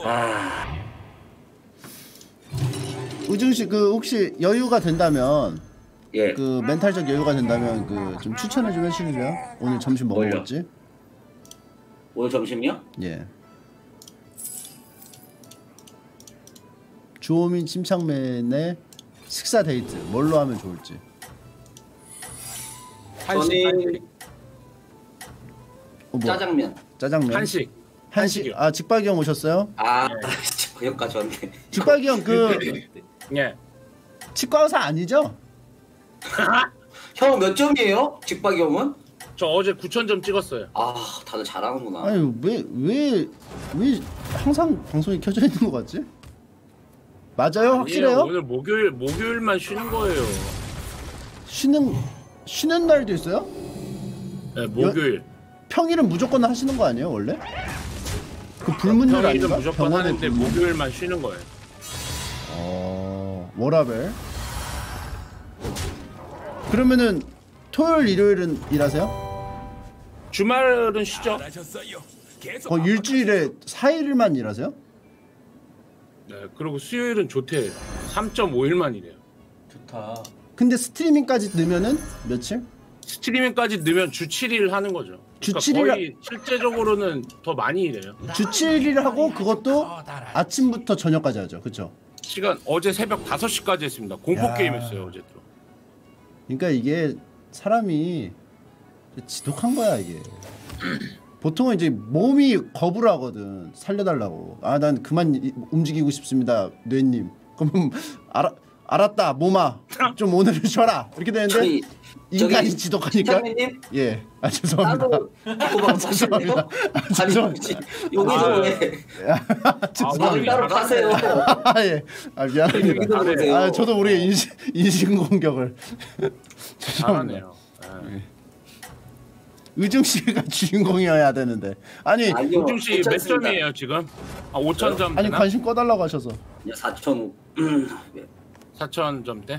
의중 씨 그 혹시 여유가 된다면 예. 그 멘탈적 여유가 된다면 그 좀 추천을 좀 해주실래요? 오늘 점심 뭐 뭘요? 먹었지? 오늘 점심이요? 예. 주호민 침착맨의 식사 데이트 뭘로 하면 좋을지. 저는 뭐야? 짜장면. 짜장면. 한식. 한식. 아 직박이 형 오셨어요? 아 여기까지 왔네. 직박이 형 그 예. 치과 의사 아니죠? 형 몇 점이에요? 직박이 형은? 저 어제 9,000점 찍었어요. 아 다들 잘하는구나. 아니 왜 항상 방송이 켜져 있는 것 같지? 맞아요? 확실해요? 오늘 목요일만 쉬는 거예요. 쉬는 날도 있어요? 네, 목요일. 평일은 무조건 하시는 거 아니에요 원래? 그 불문율 평일은 아닌가? 무조건 병원에 하는데 목요일만 쉬는 거예요. 워라벨. 그러면은 토요일 일요일은 일하세요? 주말은 쉬죠. 잘하셨어요. 계속 거의 일주일에 4일만 일하세요? 네, 그리고 수요일은 조퇴 3.5일만 이래요. 좋다. 근데 스트리밍까지 넣으면은 며칠? 스트리밍까지 넣으면 주 7일 하는 거죠. 주 그러니까 7일 거의 실제적으로는 더 많이 일해요. 주 7일 하고 그것도 아침부터 저녁까지 하죠. 그쵸? 시간 어제 새벽 5시까지 했습니다. 공포 야. 게임 했어요 어제 또. 그러니까 이게 사람이 지독한 거야 이게. 보통은 이제 몸이 거부를 하거든. 살려달라고. 아 난 그만 움직이고 싶습니다 뇌님. 그럼 알았다 몸아 좀 오늘은 쉬어라 이렇게 되는데 인간이 지독하니까. 님 예. 아 죄송합니다. 따로 죄송합니다. 아니 죄송합니다. 여기서 왜 죄송합니다. 따로 파세요. 아 예. 아 미안합니다. 여기서 보세요. 아 저도 우리 인신 공격을. 잘하네요. 네. 의중 씨가 주인공이어야 되는데. 아니 우중 씨 몇 점이에요 지금? 5,000점. 아니 관심 꺼달라고 하셔서. 4,000. 4,000점대?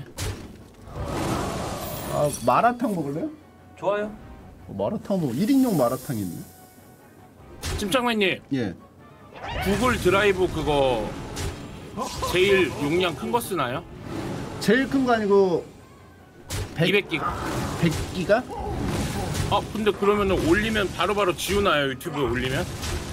아 마라탕 먹을래요? 좋아요. 마라탕 먹 1인용 마라탕 있네. 침착맨님 예. 구글 드라이브 그거 제일 용량 큰 거 쓰나요? 제일 큰 거 아니고 200기가. 100기가? 아 근데 그러면은 올리면 바로바로 지우나요? 유튜브에 올리면?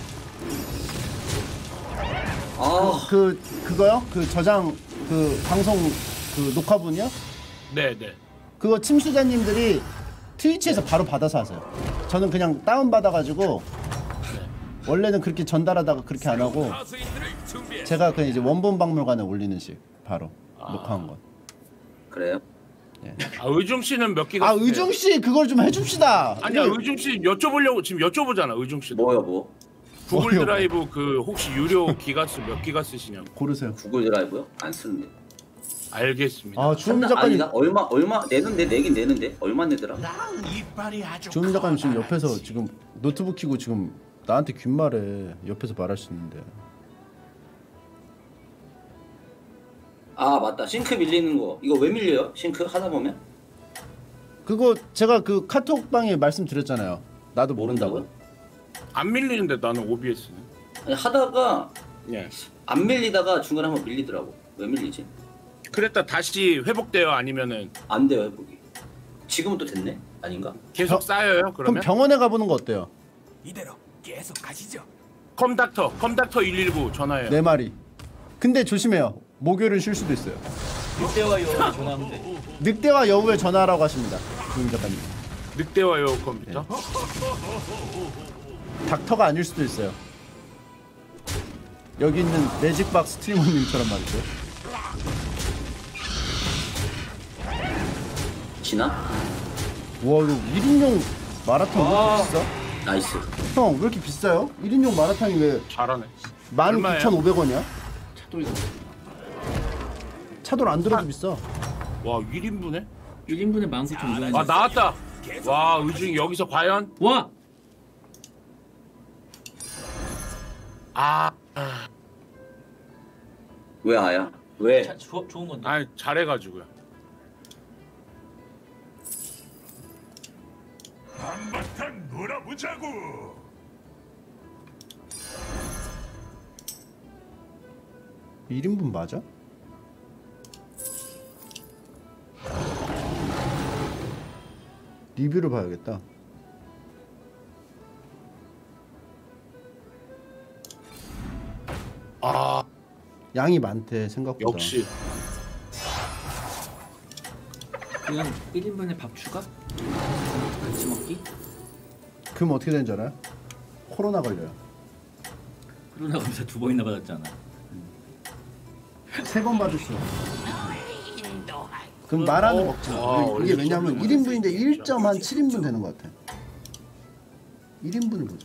아 그거요? 그 저장 그 방송 그 녹화분이요? 네네. 그거 침수자님들이 트위치에서 바로 받아서 하세요. 저는 그냥 다운 받아가지고 원래는 그렇게 전달하다가 그렇게 안 하고 가수인들을 준비했습니다. 제가 그냥 이제 원본 박물관에 올리는 식 바로 녹화한 건. 그래요? 아 의중 씨는 몇 기가? 아 쓰세요? 의중 씨 그걸 좀 해줍시다. 아니야 의중 씨 여쭤보려고 지금 여쭤보잖아 의중 씨도. 뭐요 뭐? 구글 뭐요? 드라이브 그 혹시 유료 기가 몇 기가 쓰시냐고. 고르세요. 구글 드라이브요? 안 쓰는데. 알겠습니다. 아 주호민 작가님, 아니다. 얼마 내는데 내긴 내는데 얼마 내더라? 주호민 작가님 지금 옆에서 지금 노트북 켜고 지금 나한테 귓말에 옆에서 말할 수 있는데. 아 맞다 싱크 밀리는 거 이거 왜 밀려요? 싱크 하다 보면? 그거 제가 그 카톡방에 말씀드렸잖아요. 나도 모른다고. 안 밀리는데 나는 OBS는. 아니, 하다가 예. 안 밀리다가 중간에 한번 밀리더라고. 왜 밀리지? 그랬다 다시 회복돼요 아니면은 안 돼요 회복이. 지금은 또 됐네? 아닌가? 계속 쌓여요 그럼 그러면? 병원에 가보는 거 어때요? 이대로 계속 가시죠. 컴닥터 119 전화해요. 내 말이. 근데 조심해요. 목요일은 쉴 수도 있어요. 늑대와 여우 전화하면 돼. 늑대와 여우에 전화하라고 하십니다. 주호민 작가님. 늑대와 여우 컴퓨터? 닥터가 아닐 수도 있어요. 여기 있는 매직박 스트리머님처럼 말이죠. 지나? 와 이거 1인용 마라탕 왜 이렇게 비싸? 나이스. 형 왜 이렇게 비싸요? 1인용 마라탕이 왜 잘하네. 19,500원이야? 샤도를 안 들어도 비싸. 와 1인분에? 1인분에 19,500원. 아 나왔다. 와 의중 여기서 과연? 와! 아, 왜 아야? 왜? 좋은 건데. 아 잘해가지고요. 한바탕 놀아보자고. 1인분 맞아? 리뷰를 봐야겠다. 아 양이 많대 생각보다. 역시 그냥 1인분에 밥 추가? 같이 먹기? 그럼 어떻게 되는 줄 알아요? 코로나 걸려요. 코로나 검사 2번이나 받았잖아. 3번 받을 수. 그럼 말하는 먹지 마. 이게 왜냐면 1인분인데 1.7인분 되는 것 같아. 1인분을 보자.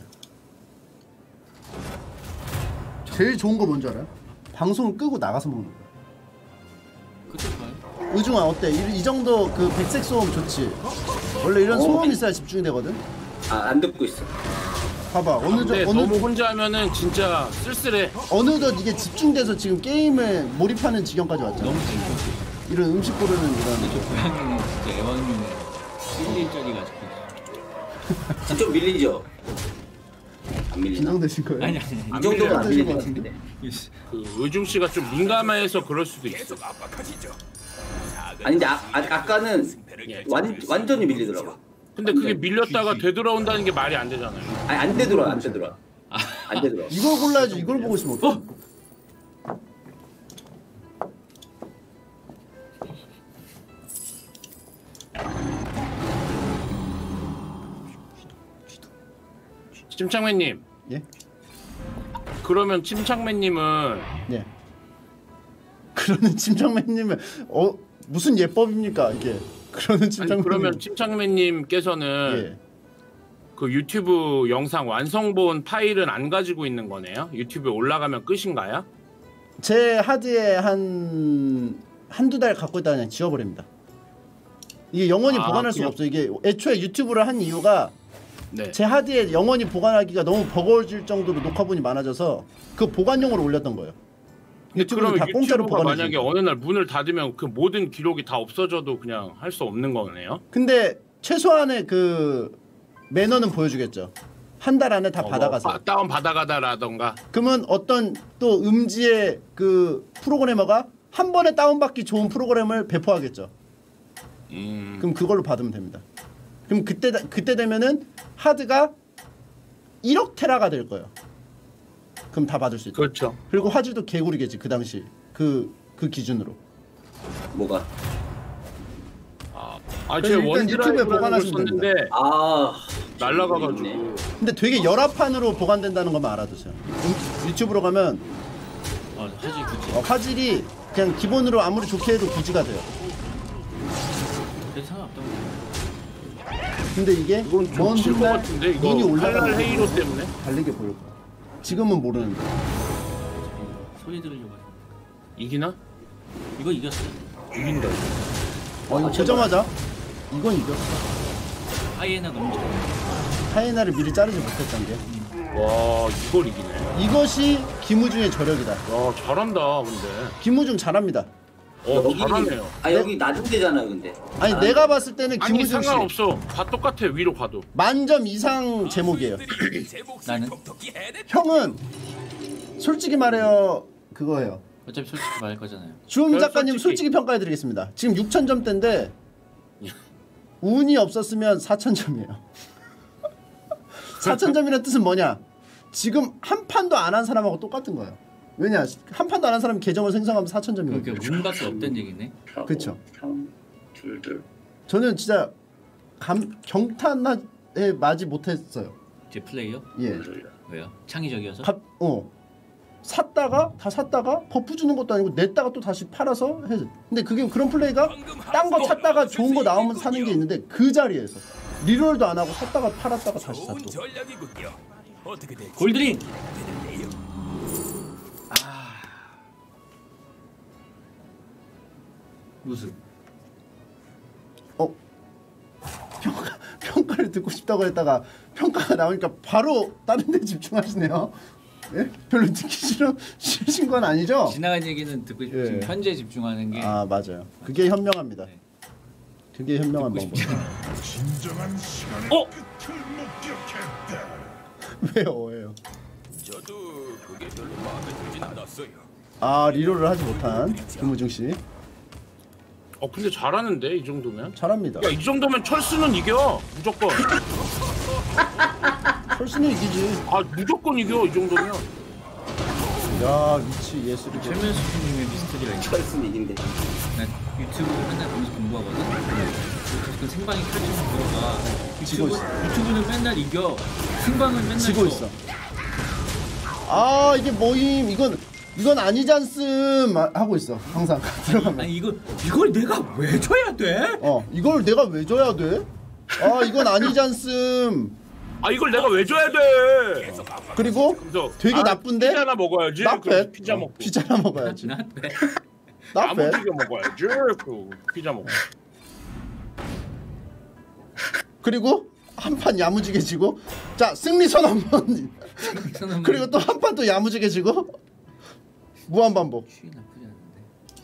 제일 좋은 거 뭔지 알아요? 방송 끄고 나가서 먹는 거야. 그것도 좋아요. 의중아 어때? 이 정도 그 백색 소음 좋지? 원래 이런 소음이 있어야 집중이 되거든? 안 듣고 있어. 봐봐 근데 너무 혼자 하면은 진짜 쓸쓸해. 어느덧 이게 집중돼서 지금 게임에 몰입하는 지경까지 왔잖아. 너무 재밌어. 이런 음식 고르는 이런. 저 고양이는 진짜 애완용이네. 1일짜리가 아직도. 좀 밀리죠? 안 밀리나? 긴장되신 거예요? 아니. 이 정도면 안 밀리는 것 같은데. 그 의중 씨가 좀 민감해서 그럴 수도 있어. 계속 압박하시죠. 아니 근데 아까는 완전히 밀리더라고. 근데 그게 밀렸다가 되돌아온다는 게 말이 안 되잖아요. 아니 안 되더라 안 되더라. 안 되더라. 이걸 골라야지. 이걸 보고 있으면 어떡해? 침착맨님. 예? 그러면 침착맨님은 예. 그러는 침착맨님은 무슨 예법입니까 이게? 그러는 아니 침착맨. 그러면 침착맨님께서는 예. 그 유튜브 영상 완성본 파일은 안 가지고 있는 거네요? 유튜브에 올라가면 끝인가요? 제 하드에 한두 달 갖고 있다가 그냥 지워버립니다. 이게 영원히 보관할 수가 그냥- 없어. 이게 애초에 유튜브를 한 이유가 네. 제 하드에 영원히 보관하기가 너무 버거워질 정도로 녹화본이 많아져서 그 보관용으로 올렸던 거예요. 유튜브는 그러면 다 공짜로 유튜브가 보관해. 만약에 어느 날 문을 닫으면 그 모든 기록이 다 없어져도 그냥 할 수 없는 거네요? 근데 최소한의 그 매너는 보여주겠죠. 한 달 안에 다 받아가서. 다운 받아가다라던가. 그러면 어떤 또 음지의 그 프로그래머가 한 번에 다운받기 좋은 프로그램을 배포하겠죠. 그럼 그걸로 받으면 됩니다. 그럼 그때 되면은 하드가 1억 테라가 될 거예요. 그럼 다 받을 수 있다. 그렇죠. 그리고 화질도 개구리겠지 그 당시 그 기준으로. 뭐가? 제 일단 유튜브에 원드라이브라는 걸 보관하시면 썼는데 날라가가지고. 있네. 근데 되게 열화판으로 보관된다는 것만 알아두세요. 유튜브로 가면 화질 굳이. 화질이 그냥 기본으로 아무리 좋게 해도 부지가 돼요. 그래서 상관없다고. 근데 이게 이건 먼 좀질것 훗날 같은데 이거 눈이 칼날 올라가면 헤이로 때문에. 다르게 보일 거야. 지금은 모르는데. 소리 들으려고. 이기나? 이거 이겼어. 이긴다. 이거 보자마자 이건 이겼어. 하이에나 너무 잘해. 하이에나를 미리 자르지 못했던 게. 와 이걸 이기네. 이것이 김우중의 저력이다. 야 잘한다 근데. 김우중 잘합니다. 잘하네요. 여기 낮은 데잖아요 근데. 아니 내가 봤을 때는 아니 김우중 씨 상관없어. 다 똑같아 위로 가도. 만점 이상 제목이에요. 제 몫을 나는? 톡톡히 해내. 형은 솔직히 말해요 그거예요. 어차피 솔직히 말할 거잖아요. 주음 저 작가님 솔직히- 솔직히 평가해드리겠습니다. 지금 6,000점대인데 운이 없었으면 4,000점이에요. 4,000점이라는 뜻은 뭐냐? 지금 한 판도 안 한 사람하고 똑같은 거예요. 왜냐? 한 판도 안 한 사람이 계정을 생성하면 4,000점이거든요. 그러니까 운밖에 없다는 얘기네. 그쵸. 둘둘. 저는 진짜 경탄에 맞이 못했어요. 제 플레이어? 예. 왜요? 창의적이어서? 샀다가 버프 주는 것도 아니고 냈다가 또 다시 팔아서 해서. 근데 그게 그런 플레이가 딴 거 찾다가 좋은 거 나오면 사는 게 있는데 그 자리에서 리롤도 안 하고 샀다가 팔았다가 다시 좋은 샀고. 전략이군요. 어떻게 될지 골드링! 기대되네요. 무슨? 평가를 듣고 싶다고 했다가 평가가 나오니까 바로 다른 데 집중하시네요. 예? 별로 듣기 싫으신 건 아니죠? 지나간 얘기는 듣고 예. 지금 현재 집중하는 게. 아 맞아요. 그게 현명합니다. 네. 그게 현명한 방법. 진정한 시간의 어? 끝을 목격했다. 왜요? 저도 그게 별로 마음에 들진 않았어요. 아 리롤을 하지 못한 김우중 씨 근데 잘하는데 이 정도면? 잘합니다. 야 이 정도면 철수는 이겨 무조건. 철수는 이기지. 아 무조건 이겨 이 정도면. 야 위치 예술이죠. 최면 수준님의 미스터리가 있어. 철수는 이긴데. 나 유튜브 맨날 보면서 공부하거든. 그 생방이 켜지는 거가 지고 있어. 유튜브는 맨날 이겨. 생방은 맨날 지고 져. 있어. 아 이게 뭐임 이건 아니잖음 하고 있어 항상 들어가면. 아니 이걸 내가 왜 줘야 돼? 이걸 내가 왜 줘야 돼? 아 이건 아니잖음. 아 이걸 내가 왜 줘야 돼? 그리고 그래서 되게 나쁜데? 피자나 먹어야지. 나빼 그래서 피자 먹고. 피자나 먹어야지. 나 왜? 나빼 야무지게 먹어야지. 그 피자 먹고. 그리고 한 판 야무지게 지고 자 승리선 한번 그리고 또 한 판 또 야무지게 지고 무한 반복. 취이 나쁘지 않은데.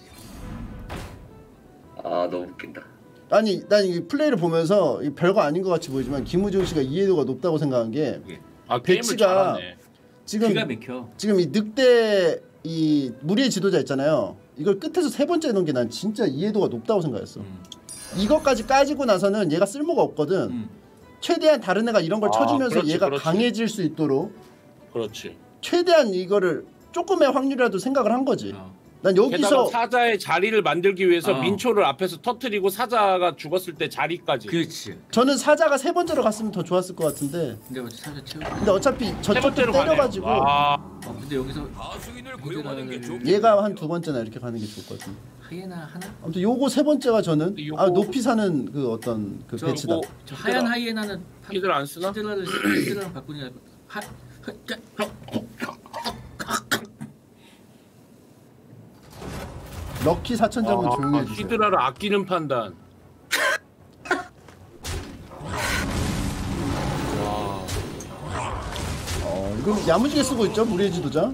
아 너무 웃긴다. 아니 난 이 플레이를 보면서 이 별거 아닌 것 같이 보이지만 김우중 씨가 이해도가 높다고 생각한 게 아 게임을 배치가 잘하네. 지금 기가 막혀. 지금 이 늑대 이 무리의 지도자 있잖아요. 이걸 끝에서 세 번째 놓은 게 난 진짜 이해도가 높다고 생각했어. 이것까지 까지고 나서는 얘가 쓸모가 없거든. 최대한 다른 애가 이런 걸 쳐주면서 그렇지, 얘가 그렇지. 강해질 수 있도록 그렇지. 최대한 이거를 조금의 확률이라도 생각을 한 거지. 난 게다가 여기서 사자의 자리를 만들기 위해서 어. 민초를 앞에서 터트리고 사자가 죽었을 때 자리까지. 그렇지. 저는 사자가 세 번째로 갔으면 더 좋았을 것 같은데. 근데 어차피 사자 채우고. 근데 어차피 세 저쪽도 번째로 가네요. 때려가지고 아, 근데 여기서 하수인을 고용하는 게 좋. 얘가 한 두 번째나 이렇게 가는 게 좋을 것 같은데. 하이에나 하나? 아무튼 요거 세 번째가 저는 요거- 높이 사는 그 어떤 그 저 배치다. 요거 저 하얀 하이에나는 히들 안 쓰나? 히드라랑 바꾸냐? 럭키 4,000점은 조용히 해주세요. 히드라를 아끼는 판단. 이거 야무지게 쓰고 있죠 무리의 지도자.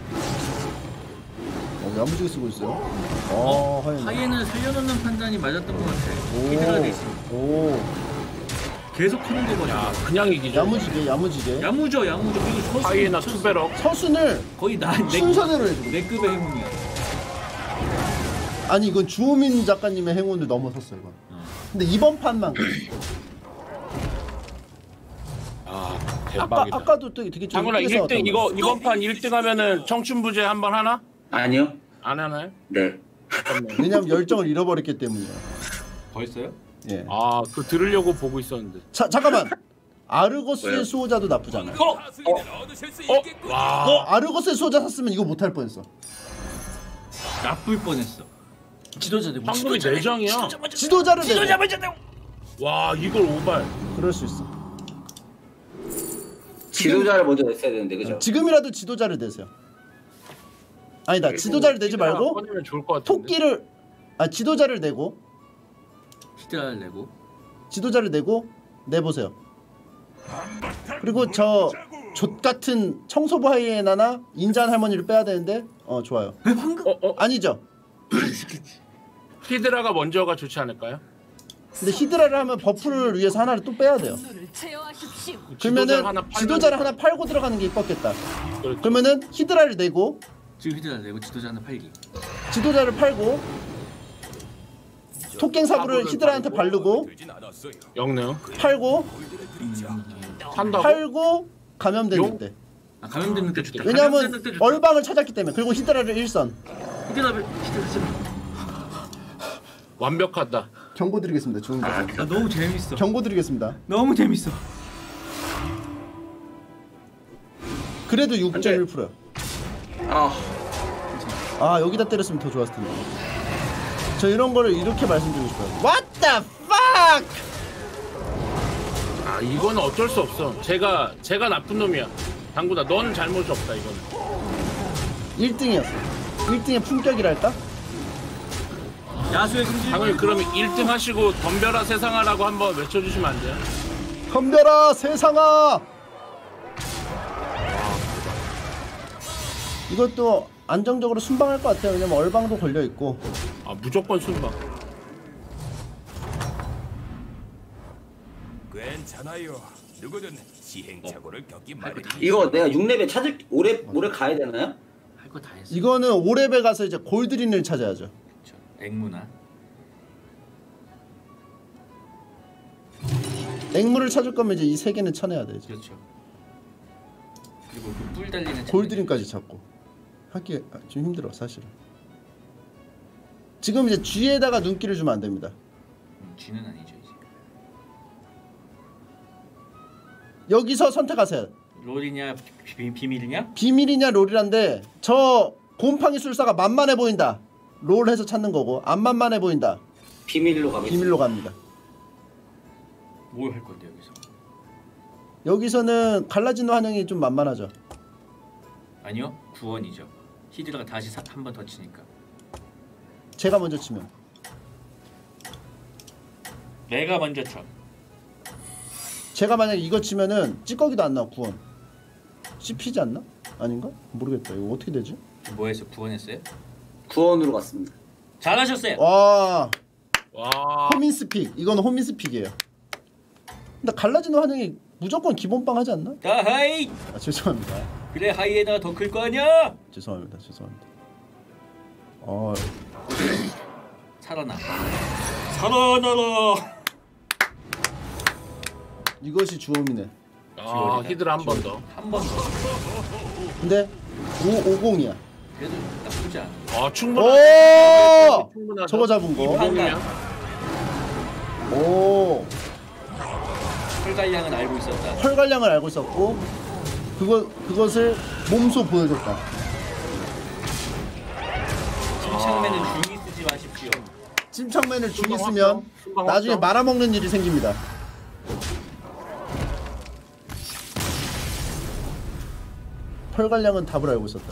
야무지게 쓰고 있어요. 하얀. 하이에나를 살려놓는 판단이 맞았던 것 같아. 오. 히드라 대신 오. 계속 하는 거 야, 가지고. 그냥 이기죠. 야무지게. 야무져. 그리고 서수 하이에나 미쳤어. 투베럭. 서순을 거의 내 순서대로 해주고. 급의 행운이야. 아니 이건 주호민 작가님의 행운을 넘어섰어 이건. 근데 이번 판만 그래. 아, 대박이다. 아까도 되게 좀 장훈아 이쁘게 1등 싸웠던 이거 거. 이번 판 1등 하면은 청춘부제 한번 하나? 아니요. 안 하나요? 네. 잠깐만요. 왜냐면 열정을 잃어버렸기 때문이에요. 벌써요? 예. 아, 그거 들으려고 보고 있었는데. 잠깐만. 아르고스의 왜요? 수호자도 나쁘지 않아요. 하수인을 얻으실 수 있겠군. 와. 아르고스의 수호자 샀으면 이거 못할 뻔했어. 나쁠 뻔했어. 지도자 되고. 황금이 4장이야. 지도자를 내고. 와, 이걸 오발. 그럴 수 있어. 지도자를 먼저 냈어야 되는데 그죠? 지금이라도 지도자를 내세요. 아니다. 지도자를 내지 말고 꺼내면 좋을 것 같은데. 토끼를 지도자를 내고 히드라를 내고. 지도자를 내고 내보세요. 그리고 저 족 같은 청소부 하이에나나 인자한 할머니를 빼야 되는데 좋아요. 왜 황금? 아니죠. 히드라가 먼저가 좋지 않을까요? 근데 히드라를 하면 버프를 위해서 하나를 또 빼야 돼요. 너를 제어하십시오. 그러면은 하나 팔면 지도자를 하나 팔고 들어가는 게 이뻤겠다. 그렇죠. 그러면은 히드라를 내고 지금 히드라를 내고 지도자 하나 팔기. 지도자를 팔고 토깽 사부를 히드라한테 바르고 되진 않았어요. 영능 팔고 산다고? 팔고 감염된 용? 늑대. 아 감염된 늑대 좋다. 왜냐면 감염된 늑대 좋다. 얼방을 찾았기 때문에. 그리고 히드라를 일선. 히드라 완벽하다. 경고 드리겠습니다. 좋은 거. 나 너무 재밌어. 경고 드리겠습니다. 너무 재밌어. 그래도 6.1%요. 여기다 때렸으면 더 좋았을 텐데. 저 이런 거를 이렇게 말씀드리고 싶어요. What the fuck! 아, 이건 어쩔 수 없어. 제가 나쁜 놈이야. 당구다. 넌 잘못이 없다 이거는. 1등이었어. 1등의 품격이랄까? 야수의 금지. 당연히 그러면 1등 하시고 덤벼라 세상아라고 한번 외쳐주시면 안 돼요? 덤벼라 세상아. 이것도 안정적으로 순방할 것 같아요. 왜냐면 얼방도 걸려 있고. 아 무조건 순방. 괜찮아요. 누구든 시행착오를 겪기 마련이니. 이거 내가 6레벨 찾을 오래 가야 되나요? 할 거 다 했어. 이거는 5레벨 가서 이제 골드린을 찾아야죠. 그렇죠. 앵무나. 앵무를 찾을 거면 이제 이 세 개는 쳐내야 되죠. 그렇죠. 그리고 그 뿔 달리는 골드린까지 찾고 하기 좀 힘들어 사실은. 지금 이제 G에다가 눈길을 주면 안 됩니다. 쥐는 아니죠 이제. 여기서 선택하세요. 롤이냐 비밀이냐? 비밀이냐 롤이란데 저 곰팡이 술사가 만만해 보인다. 롤 해서 찾는 거고 안 만만해 보인다. 비밀로 가겠습니다. 비밀로 갑니다. 뭘 할 건데 여기서? 여기서는 갈라진 환영이 좀 만만하죠. 아니요 구원이죠. 히드라가 다시 한 번 더 치니까. 제가 먼저 치면 내가 먼저 쳐. 제가 만약에 이거 치면은 찌꺼기도 안 나와. 구원 씹히지 않나? 아닌가? 모르겠다. 이거 어떻게 되지? 뭐 했어? 구원했어요? 구원으로 갔습니다. 잘하셨어요. 와 와. 호민스픽. 이건 호민스픽이에요. 근데 갈라지는 환영이 무조건 기본빵 하지 않나? 다 하이. 아 죄송합니다. 그래 하이에다가 더 클 거 아니야? 죄송합니다. 죄송합니다. 살아나. 살아나라. 이것이 주홈이네. 아 히드라 한 번 더. 한 번 더. 근데 550이야. 그래도 나쁘지 않아. 아 오! 충분하죠. 저거 잡은 거. 판단. 오. 털갈량은 알고 있었다. 펄갈량을 알고 있었고 그것을 몸소 보여줬다. 침착맨은 중이 쓰지 마십시오. 침착맨을 중이 쓰면 나중에 말아먹는 일이 생깁니다. 펄갈량은 답을 알고 있었다.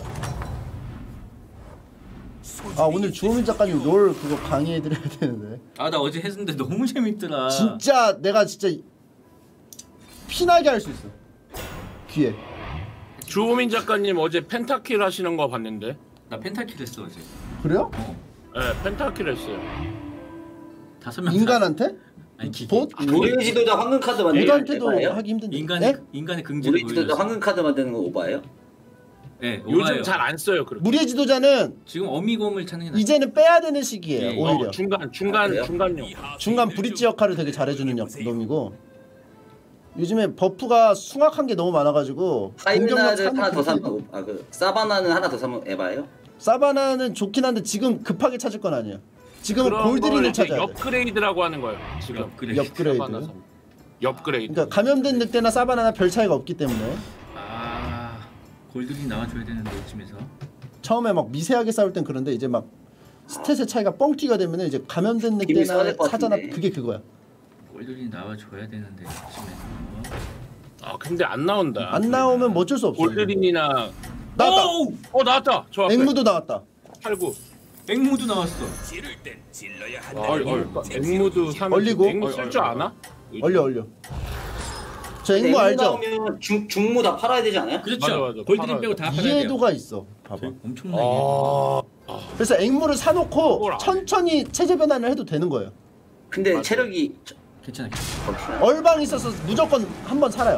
아 오늘 주호민 작가님 롤 그거 강의해드려야 되는데. 아 나 어제 했는데 너무 재밌더라. 진짜 내가 진짜 피나게 할 수 있어. 귀에. 주호민 작가님 어제 펜타킬 하시는 거 봤는데. 나 펜타킬 했어 어제. 그래요? 네, 펜타킬 했어요. 5명. 인간한테? 아니 기계. 봇? 우리 지도자 황금 카드 만드는 거 애들한테도 오바예요? 하기 힘든데. 인간의 긍지를 우리 지도자 보여줬어. 황금 카드 만드는 거 오바예요? 네, 요즘 오바예요. 잘 안 써요 그렇게. 무리의 지도자는 지금 어미곰을 찾는 게 낫. 이제는 빼야 되는 시기예요. 예. 오히려 중간용. 중간 브릿지 역할을 되게 잘해주는 놈이고 요즘에 버프가 숭악한 게 너무 많아가지고 사이드나를 하나 더 상당히 사면 그 사바나는 하나 더 사면 에바예요? 사바나는 좋긴 한데 지금 급하게 찾을 건 아니에요. 지금은 그런 걸 골드린을 이제 찾아야 돼. 업그레이드라고 하는 거예요. 지금 업그레이드. 업그레이드. 업그레이드. 그러니까 감염된 늑대나 사바나나 별 차이가 없기 때문에 아 골드린 나와줘야 되는데 이쯤에서. 처음에 막 미세하게 싸울 땐 그런데 이제 막 스탯의 차이가 뻥튀기가 되면 이제 감염된 힘이 써야 늑대나 될것 사자나 같은데. 그게 그거야. 골드린 나와줘야 되는데 이쯤에서. 아 근데 안 나온다. 안 나오면 뭐 어쩔 수 없어. 골드린이나 나왔다. 나왔다. 저 앞에. 앵무도 나왔다. 89. 앵무도 나왔어. 지를 땐 질러야 앵무도 사면 얼리고. 앵무 쓸 줄 아나? 얼려. 저 앵무 앵무 알죠? 나오면 중무 다 팔아야 되지 않아요? 그렇죠. 맞아. 골드린 팔아야 빼고 다 팔아야 돼요. 이해도가 있어. 봐봐. 엄청나게. 그래서 앵무를 사놓고 그걸 안 천천히 체제 변환을 해도 되는 거예요. 근데 체력이 괜찮아. 얼방 있어서 무조건 한 번 살아요.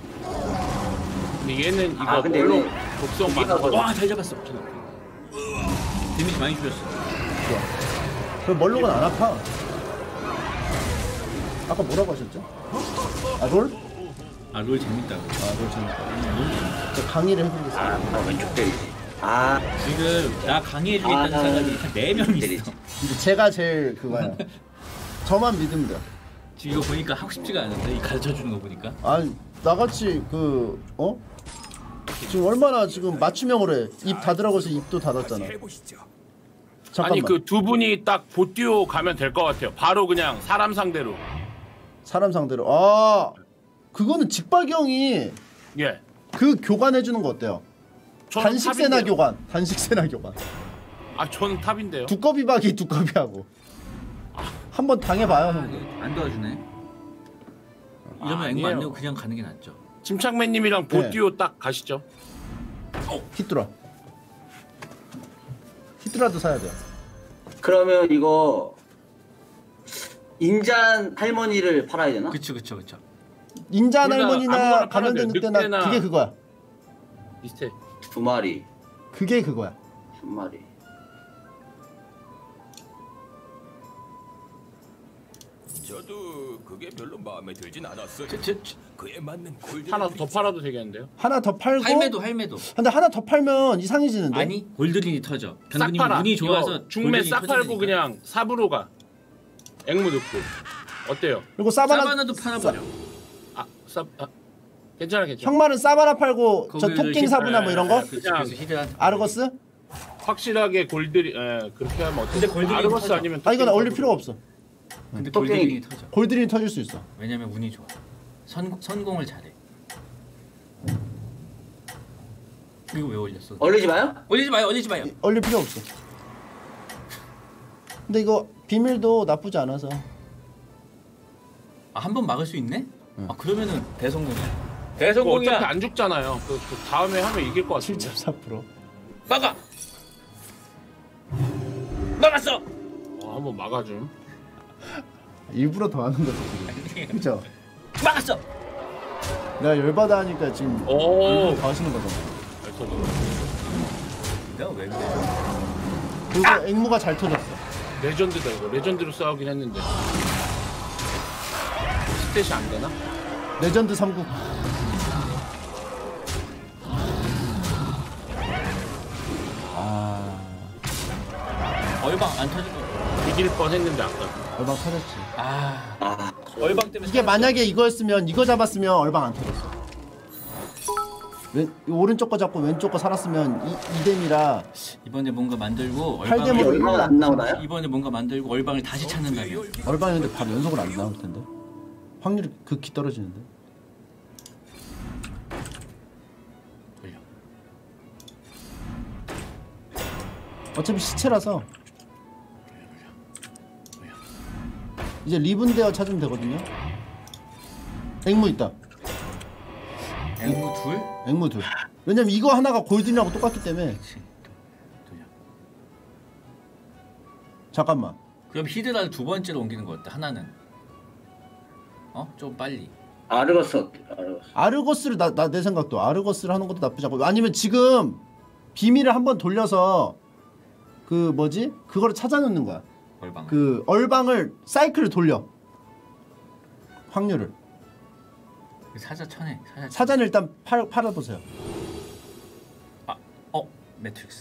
근데 얘는 이거 아, 근데 별로 얘는 독성 고기가 많아. 더- 와잘 잡았어. 데미지 많이 줄였어. 그럼 멀록은 안 아파. 아까 뭐라고 하셨죠? 아 롤? 아 롤 재밌다고. 롤 재밌다. 저 강의를 해드리겠습니다. 왼쪽 때리지. 아 지금 나 강의해주겠다는 아, 사람이 한 4명 때리지. 있어. 근데 제가 제일 그거야. 저만 믿으면 돼요. 지금 이거 보니까 하고 싶지가 않은데 이 가르쳐주는 거 보니까. 아니 나같이 지금 얼마나 지금 맞춤형으로 해. 입 닫으라고 해서 입도 닫았잖아. 해보시죠. 잠깐만. 아니 그 두 분이 딱 보듀오 가면 될 것 같아요. 바로 그냥 사람 상대로. 사람 상대로. 아 그거는 직박이 형이 예. 그 교관 해주는 거 어때요? 저는 단식 세나 탑인데요. 교관. 단식 세나 교관. 아 저는 탑인데요. 두꺼비 박이 두꺼비하고 한번 당해봐요 형. 안 도와주네. 이러면 앵무 안 내고 그냥 가는 게 낫죠. 침착맨님이랑 보듀오 딱 가시죠. 히드라. 히드라도 사야 돼요. 그러면 이거 인잔 할머니를 팔아야 되나? 그쵸. 인자한 둘다 할머니나 아무거나 감염된 팔아도 돼요. 늑대나 늑대나- 그게 그거야. 비슷해. 2마리, 그게 그거야. 1마리. 저도 그게 별로 마음에 들진 않았어요. 그에 맞는 골드 하나 더 팔아도 되겠는데요? 하나 더 팔고. 할매도. 근데 하나 더 팔면 이상해지는데. 아니 골드린이 터져. 싹 당근님 팔아. 운이 좋아서 이거 중매 싹 골드린이 팔고 터지니까. 그냥 삽으로 가. 앵무 넣고. 어때요? 그리고 사바나. 사바나도 팔아버려. 괜찮아. 형 말은 사바나 팔고 저 거기를 토끼 사부나 뭐 이런 거? 그래서 히드한테 아르거스? 확실하게 골드리 그렇게 하면 어때? 근데 골드린이 아르거스 터져. 아니면 아 이건 토끼 올릴 삽으로. 필요가 없어. 근데 토끼. 골드린이 터져. 골드린이 터질 수 있어. 왜냐면 운이 좋아. 선공을 잘해. 이거 왜 올렸어? 얼리지 마요? 올리지 마요. 올릴 필요 없어. 근데 이거 비밀도 나쁘지 않아서. 아, 한 번 막을 수 있네? 아, 그러면은 대성공이야. 그거 대성공이야. 어차피 안 죽잖아요. 그 다음에 하면 이길 것 같은데. 7.4%. 막아. 막았어. 한번 막아줌. 일부러 더 하는 거지 지금. 그쵸? 막았어. 내가 열받아 하니까 지금 오. 일부러 더 하시는 거잖아. 잘 터져. 내가 왜 그래? 그리고 앵무가 잘 터졌어. 레전드다 이거. 레전드로 싸우긴 했는데. 스탯이 안 되나? 레전드 3국. 아, 얼방 안 터질 거. 이길 뻔 했는데 아까. 얼방 터졌지. 아, 얼방 때문에. 이게 만약에 이거였으면 이거 잡았으면 얼방 안 터졌어. 오른쪽 거 잡고 왼쪽 거 살았으면 2댐이라 이번에 뭔가 만들고 팔 얼방을 대문. 얼마나 안 나오나요? 이번에 뭔가 만들고 얼방을 다시 찾는다면. 얼방이었는데 바로 연속으로 안 나올 텐데. 확률이 극히 떨어지는데. 돌려. 어차피 시체라서 이제 리븐데어 찾으면 되거든요. 앵무 있다. 앵무 둘? 앵무 둘. 왜냐면 이거 하나가 골든이라고 똑같기 때문에. 그렇지. 돌려. 잠깐만. 그럼 히드라를 두 번째로 옮기는 거 어때? 하나는 좀 빨리. 아르거스. 아르거스를 내 생각도 아르거스를 하는 것도 나쁘지 않고, 아니면 지금 비밀을 한번 돌려서 그 뭐지? 그거를 찾아놓는 거야. 얼방. 그 얼방을 사이클을 돌려. 확률을. 사자 쳐내. 사자는 일단 팔아보세요. 매트릭스.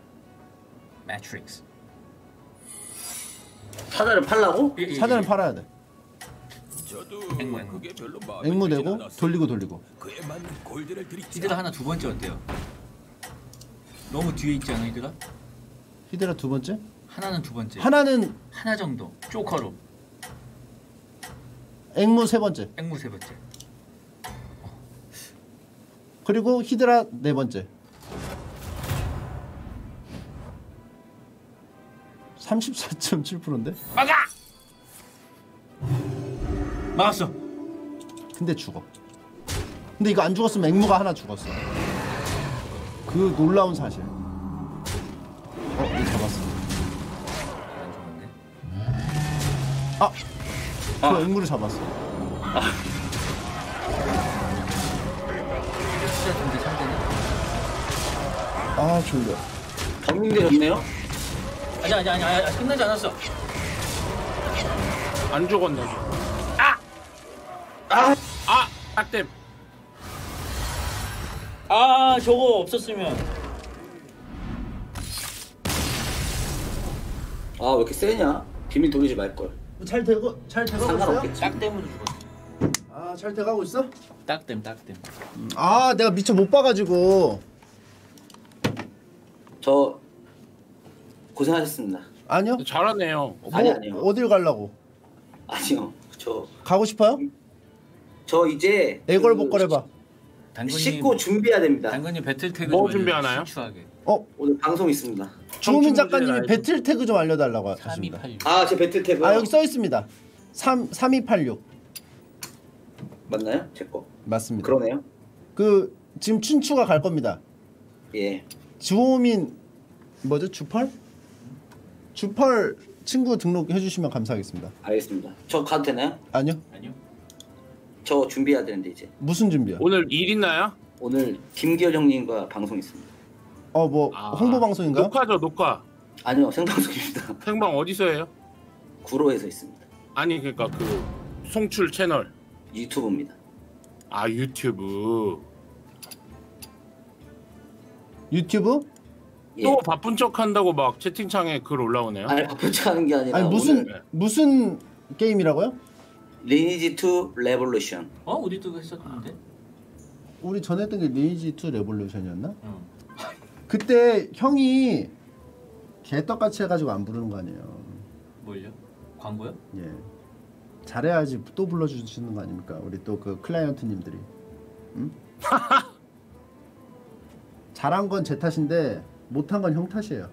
사자를 팔라고? 예. 사자는 팔아야 돼. 저도 앵무. 그게 별로 마음에 앵무 들진 내고 않았어요. 돌리고. 그에 맞는 골드를 드리자. 히드라 하나 두 번째 어때요? 너무 뒤에 있지 않아 히드라? 히드라 두 번째. 하나는 두 번째. 하나는 하나 정도. 조커로. 앵무 세 번째. 앵무 세 번째. 그리고 히드라 네 번째. 34.7%인데? 막아! 막았어. 근데 죽어. 근데 이거 안 죽었으면 앵무가 하나 죽었어. 그 놀라운 사실. 이거 잡았어. 안 좋은데? 그 앵무를 잡았어. 진짜 근데 상대는 아 졸려. 경민대 좋네요. 아니야 끝나지 않았어. 안 죽었네. 딱댐. 저거 없었으면. 아 왜 이렇게 세냐? 비밀 돌리지 말걸. 잘 돼가고 있어요? 상관없겠지. 딱 때문에 죽었어. 잘 돼가고 있어? 딱댐. 내가 미처 못 봐가지고. 저 고생하셨습니다. 아니요. 잘하네요. 아니요. 어딜 가려고? 아니요. 가고 싶어요? 저 이제 애걸복걸 해봐. 당근님 씻고 준비해야 됩니다. 당근님 배틀 태그 뭐 좀 알려줘, 준비하나요? 신추하게. 오늘 방송 있습니다. 주호민 작가님이 라이브. 배틀 태그 좀 알려달라고 하십니다. 3286. 아, 제 배틀 탭. 아 여기 써 있습니다. 3286 맞나요? 제 거. 맞습니다. 그러네요. 그 지금 춘추가 갈 겁니다. 예. 주호민 뭐죠? 주펄? 주펄 친구 등록해 주시면 감사하겠습니다. 알겠습니다. 저 가도 되나요? 아니요. 아니요. 저 준비해야 되는데 이제. 무슨 준비야? 오늘 일 있나요? 오늘 김기열 형님과 방송 있습니다. 뭐 홍보 방송인가요? 녹화죠, 녹화. 아니요, 생방송입니다. 생방 어디서 해요? 구로에서 있습니다. 아니 그러니까 그 송출 채널. 유튜브입니다. 아 유튜브. 유튜브? 예. 또 바쁜 척 한다고 막 채팅창에 글 올라오네요. 아니 바쁘지 않은 게 아니라 아니 무슨 오늘 무슨 게임이라고요? 리니지 2 레볼루션. 우리도 했었는데. 우리 전에 했던 게 리니지 2 레볼루션이었나? 응. 그때 형이 개떡같이 해가지고 안 부르는 거 아니에요? 뭘요? 광고요? 예. 잘해야지 또 불러주시는 거 아닙니까? 우리 또 그 클라이언트님들이. 응? 잘한 건 제 탓인데 못한 건 형 탓이에요.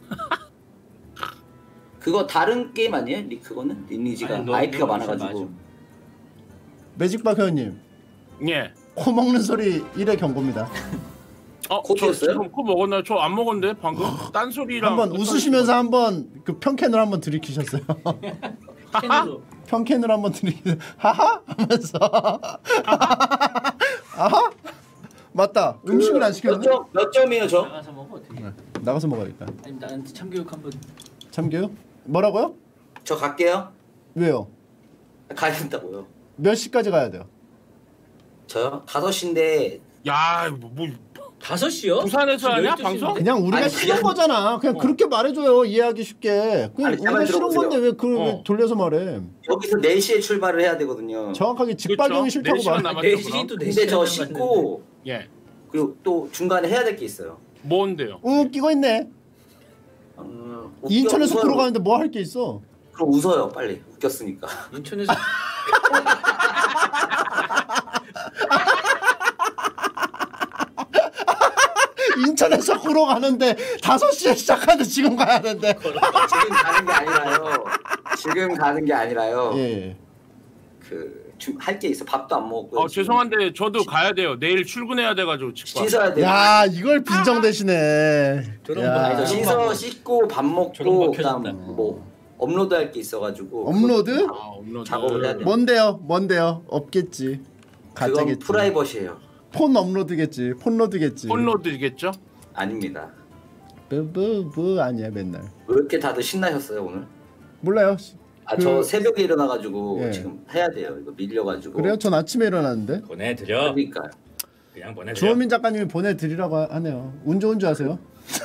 그거 다른 게임 아니에요? 그거는 리니지가 IP가 많아가지고. 매직박 회원님 예. 코 먹는 소리 1회 경고입니다. 코 저 튀었어요? 지금 코 먹었나요? 저 안 먹었는데 방금 딴 소리랑. 한번 웃으시면서 한번 그 평캔으로 한번 들이키셨어요. 캔으로. 평캔으로 한번 들이키 하하 하면서 아하 맞다. 음식을 안 시켰네. 몇 점이에요 저? 나가서 먹어 어떻게? 나가서 먹어야겠다. 아니 나한테 참교육 한번. 참교육? 뭐라고요? 저 갈게요. 왜요? 가야 된다고요. 몇 시까지 가야 돼요? 저요? 5시인데 야, 뭐 5시요? 부산에서 하냐, 방송? 그냥 우리가 아니, 싫은 그냥- 거잖아. 그냥 그렇게 말해줘요. 이해하기 쉽게. 그냥 아니, 제 우리가 말 싫은 들어보세요. 건데 왜 그걸 왜 돌려서 말해? 여기서 4시에 출발을 해야 되거든요. 정확하게 집발경이 싫다고 4시간 말. 남았죠, 4시 그럼? 또 4시. 근데 저 씻고 예. 그리고 또 중간에 해야 될 게 있어요. 뭔데요? 웃기고 있네. 인천에서 웃어요. 보러 가는데 뭐 할 게 있어? 그럼 웃어요 빨리. 웃겼으니까. 인천에서 인천에서 보러 가는데 5시에 시작하는데 지금 가야 되는데. 지금 가는 게 아니라요. 지금 가는 게 아니라요. 예. 할 게 있어. 밥도 안 먹었고요. 지금. 죄송한데 저도 가야 돼요. 내일 출근해야 돼가지고 치과. 씻어야 돼요. 야 이걸 빈정대시네. 저런 야. 거 아니죠? 아니, 씻어 씻고 밥 저런 거 먹고 그다음 켜졌다. 뭐 업로드할 게 있어가지고 업로드? 아, 업로드. 작업을 해야 돼. 뭔데요? 없겠지. 그건 가짜겠지. 프라이버시예요. 폰 업로드겠지. 폰로드겠지. 폰로드겠죠? 아닙니다. 뭐 아니야 맨날. 왜 이렇게 다들 신나셨어요 오늘? 몰라요. 저 새벽에 일어나가지고 예. 지금 해야 돼요. 이거 밀려가지고. 그래요? 전 아침에 일어났는데. 보내드려. 그러니까 그냥 보내드려. 주호민 작가님이 보내드리라고 하네요. 운 좋은 줄 아세요?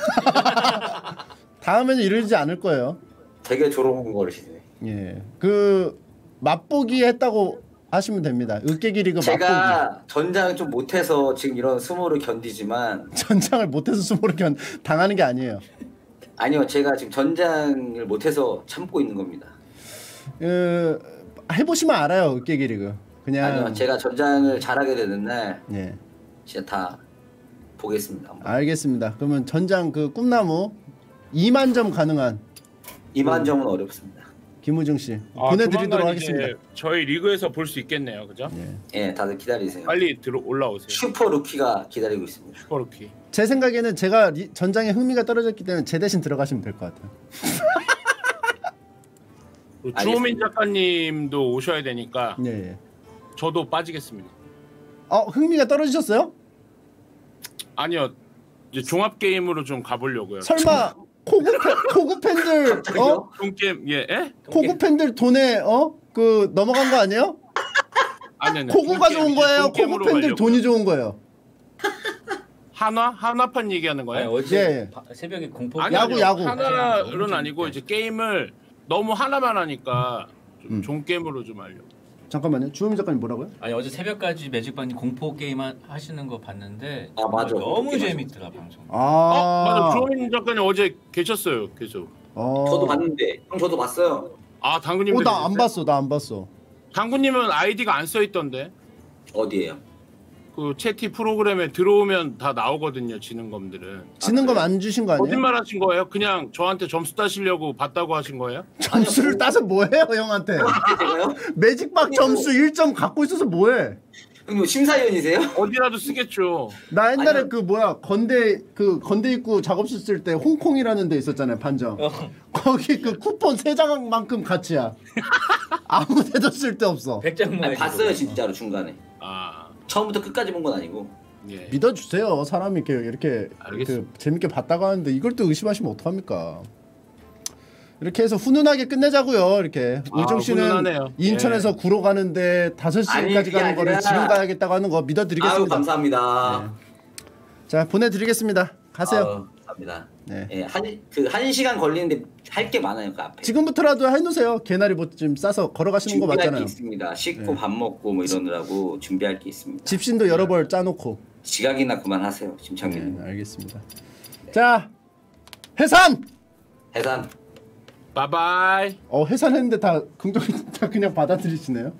다음에는 이러지 않을 거예요. 되게 조롱 거리시네. 예, 그 맛보기 했다고 하시면 됩니다. 으깨기 리그 맛보기. 제가 전장 좀 못해서 지금 이런 수모를 견디지만 전장을 못해서 수모를 당하는 게 아니에요. 아니요, 제가 지금 전장을 못해서 참고 있는 겁니다. 해보시면 알아요. 으깨기 리그. 그냥 아니요, 제가 전장을 잘하게 되는 날 예, 진짜 다 보겠습니다. 한번. 알겠습니다. 그러면 전장 그 꿈나무 2만 점 가능한 2만 점은 어렵습니다. 김우중 씨 아, 보내드리도록 조만간 하겠습니다. 이제 저희 리그에서 볼 수 있겠네요, 그죠? 예, 다들 기다리세요. 빨리 올라오세요. 슈퍼 루키가 기다리고 있습니다. 슈퍼루키. 제 생각에는 제가 전장에 흥미가 떨어졌기 때문에 제 대신 들어가시면 될 것 같아요. 주호민 작가님도 오셔야 되니까 예, 예. 저도 빠지겠습니다. 흥미가 떨어지셨어요? 아니요, 이제 종합 게임으로 좀 가보려고요. 설마 코구 팬들 갑자기요? 종 게임 예? 코구 팬들 돈에 그 넘어간 거 아니에요? 아니요. 코구가 좋은 거예요? 코구 팬들 돈이 좋은 거예요? 한화판 얘기하는 아니, 거예요? 어제 예. 새벽에 공포. 야구. 하나는 아니고 이제 게임을 너무 하나만 하니까 좀 종 게임으로 좀 하려고. 잠깐만요. 주호민 작가님 뭐라고요? 아니 어제 새벽까지 매직방님 공포 게임 하시는 거 봤는데 아, 맞아. 너무 공포 게임 재밌더라 방송. 맞아. 주호민 작가님 어제 계셨어요, 계속. 저도 봤는데, 형 저도 봤어요. 아, 당구님도. 나 안 봤어. 당구님은 아이디가 안 써 있던데. 어디에요? 그 채티 프로그램에 들어오면 다 나오거든요. 지는 검들은. 지는 검 안 주신 거 아니에요? 거짓말하신 거예요? 그냥 저한테 점수 따시려고 봤다고 하신 거예요? 점수를 따서 뭐해요 형한테? 제가요? 매직박 점수 1점 갖고 있어서 뭐해? 형님 뭐 심사위원이세요? 어디라도 쓰겠죠. 나 옛날에 아니요. 그 뭐야 건대 입구 작업실 쓸 때 홍콩이라는 데 있었잖아요 판정. 거기 그 쿠폰 3장만큼 가치야. 아무 데도 쓸 데 없어. 100장만 아니, 봤어요 진짜로 중간에. 아, 처음부터 끝까지 본 건 아니고. 예. 믿어주세요. 사람이 이렇게 알겠습니다. 그 재밌게 봤다고 하는데 이걸 또 의심하시면 어떡합니까? 이렇게 해서 훈훈하게 끝내자고요. 이렇게 우정 씨는 훈훈하네요. 인천에서 예. 구로 가는데 5시까지 아니, 가는 그게 거를 아니라- 지금 가야겠다고 하는 거 아유 믿어드리겠습니다. 감사합니다. 자 보내드리겠습니다. 가세요. 아유, 감사합니다. 네. 예, 한 시간 걸리는데 할 게 많아요 그 앞에. 지금부터라도 해놓으세요. 개나리 뭐 좀 싸서 걸어가시는 거 준비할 게 맞잖아요. 있습니다. 씻고 밥 먹고 뭐 이러느라고 준비할 게 있습니다. 집신도 여러 벌 짜놓고. 지각이나 그만하세요, 심창민. 네, 알겠습니다. 자 해산. 해산. 바이바이. 해산했는데 다 긍정이 다 그냥 받아들이시네요.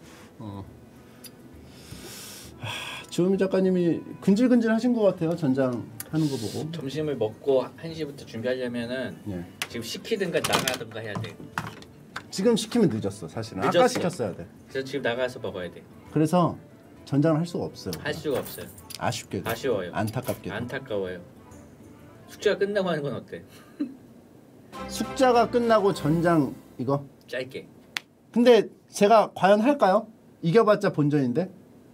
주호민 작가님이 근질근질 하신 것 같아요. 전장 하는 거 보고. 점심을 먹고 1시부터 준비하려면은 예. 지금 시키든가 나가든가 해야 돼. 지금 시키면 늦었어 사실은. 아까 늦었어. 시켰어야 돼. 그래서 지금 나가서 먹어야 돼. 그래서 전장을 할 수가 없어요. 할 수가 없어요. 아쉽게도. 아쉬워요. 안타깝게도. 안타까워요. 숙제가 끝나고 하는 건 어때? 숙자가 끝나고 전장 이거. 짧게. 근데 제가 과연 할까요? 이겨봤자 본전인데.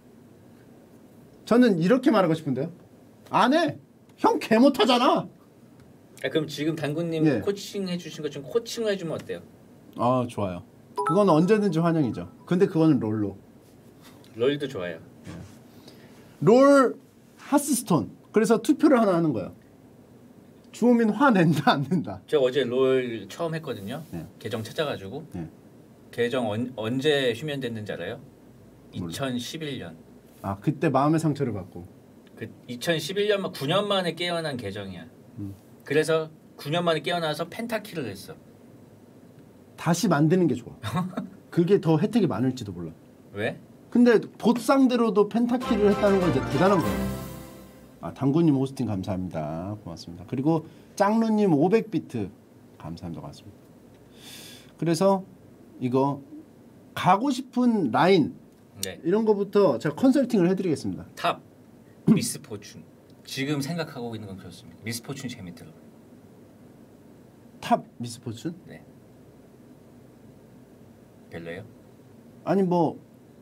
저는 이렇게 말하고 싶은데요. 안 해. 형 개 못하잖아. 그럼 지금 당구님 예. 코칭 해주신 거 좀 코칭을 해주면 어때요? 아 좋아요. 그건 언제든지 환영이죠. 근데 그거는 롤로. 롤도 좋아요. 롤 하스스톤. 그래서 투표를 하나 하는 거예요. 주호민 화낸다 안 낸다. 저 어제 롤 처음 했거든요. 네. 계정 찾아가지고 네. 계정 언제 휴면됐는지 알아요? 2011년. 아 그때 마음의 상처를 받고. 그 2011년 9년 만에 깨어난 계정이야. 그래서 9년 만에 깨어나서 펜타키를 했어. 다시 만드는 게 좋아. 그게 더 혜택이 많을지도 몰라. 왜? 근데 보상대로도 펜타키를 했다는 건 이제 대단한 거예요. 아 당구님 호스팅 감사합니다. 고맙습니다. 그리고 짱루님 500비트 감사합니다. 고맙습니다. 그래서 이거 가고 싶은 라인 네. 이런 거부터 제가 컨설팅을 해드리겠습니다. 탑 미스포춘. 지금 생각하고 있는 건 그렇습니다. 미스포춘 재밌더라고요. 탑 미스포춘? 네. 별로예요? 아니 뭐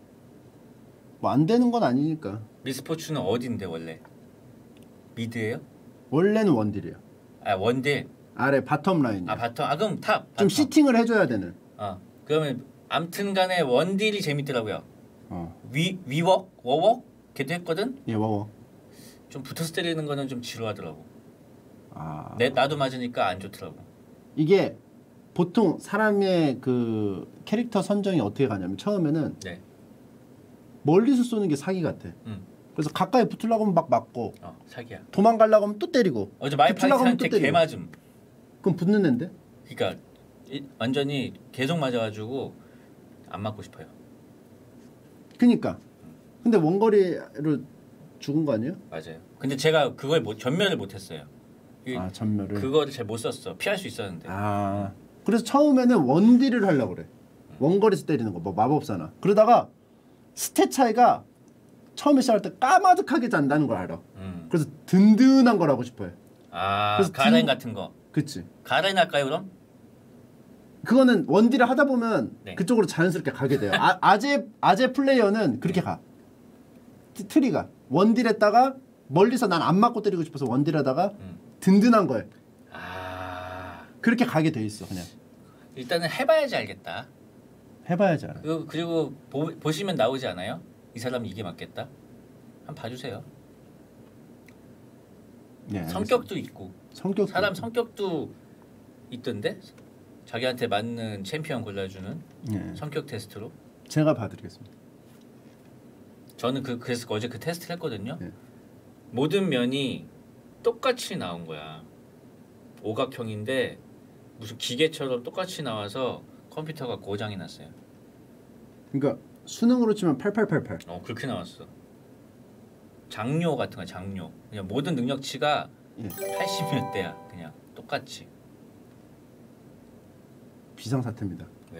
안 되는 건 아니니까. 미스포춘은 어딘데 원래? 미드예요? 원래는 원딜이에요. 아 원딜. 아래 바텀 라인. 아 바텀. 아 그럼 탑. 좀 바텀. 시팅을 해줘야 되는. 그러면 암튼간에 원딜이 재밌더라고요. 어. 위웍 워웍 걔도 했거든. 예, 워워. 좀 붙어서 때리는 거는 좀 지루하더라고. 아. 나도 맞으니까 안 좋더라고. 이게 보통 사람의 그 캐릭터 선정이 어떻게 가냐면 처음에는 네. 멀리서 쏘는 게 사기 같아. 그래서 가까이 붙으려고 하면 막 맞고 사기야. 도망가려고 하면 또 때리고. 어제 붙으려고 하면 마이파이트한테 또 때리고. 개 맞음. 그럼 붙는 앤데? 그러니까 완전히 계속 맞아가지고 안 맞고 싶어요. 그니까. 근데 원거리로 죽은 거 아니에요? 맞아요. 근데 제가 그걸 전멸을 못했어요. 아 전멸을. 그거를 잘 못 썼어. 피할 수 있었는데. 아. 그래서 처음에는 원딜을 하려고 그래. 원거리에서 때리는 거. 뭐 마법사나. 그러다가 스탯 차이가 처음에 시작할 때 까마득하게 잔다는 걸 알아. 그래서 든든한 걸 하고 싶어요. 아 그래서 가렌 같은 거. 그치. 가렌 할까요 그럼? 그거는 원딜을 하다 보면 네. 그쪽으로 자연스럽게 가게 돼요. 아재 플레이어는 그렇게 가. 트리가 원딜했다가 멀리서 난 안 맞고 때리고 싶어서 원딜하다가 든든한 거예요. 아 그렇게 가게 돼 있어 그냥. 일단은 해봐야지 알겠다. 해봐야지 알아. 그리고 보시면 나오지 않아요? 이 사람 이게 맞겠다. 한번 봐주세요. 네, 성격도 있고 성격 사람 성격도 있던데 자기한테 맞는 챔피언 골라주는 네. 성격 테스트로. 제가 봐드리겠습니다. 저는 그래서 어제 그 테스트를 했거든요. 네. 모든 면이 똑같이 나온 거야. 오각형인데 무슨 기계처럼 똑같이 나와서 컴퓨터가 고장이 났어요. 그러니까 수능으로 치면 8888. 그렇게 나왔어. 장료 같은 거 장료. 그냥 모든 능력치가 예. 80몇 대야. 그냥 똑같이. 비상사태입니다. 왜요?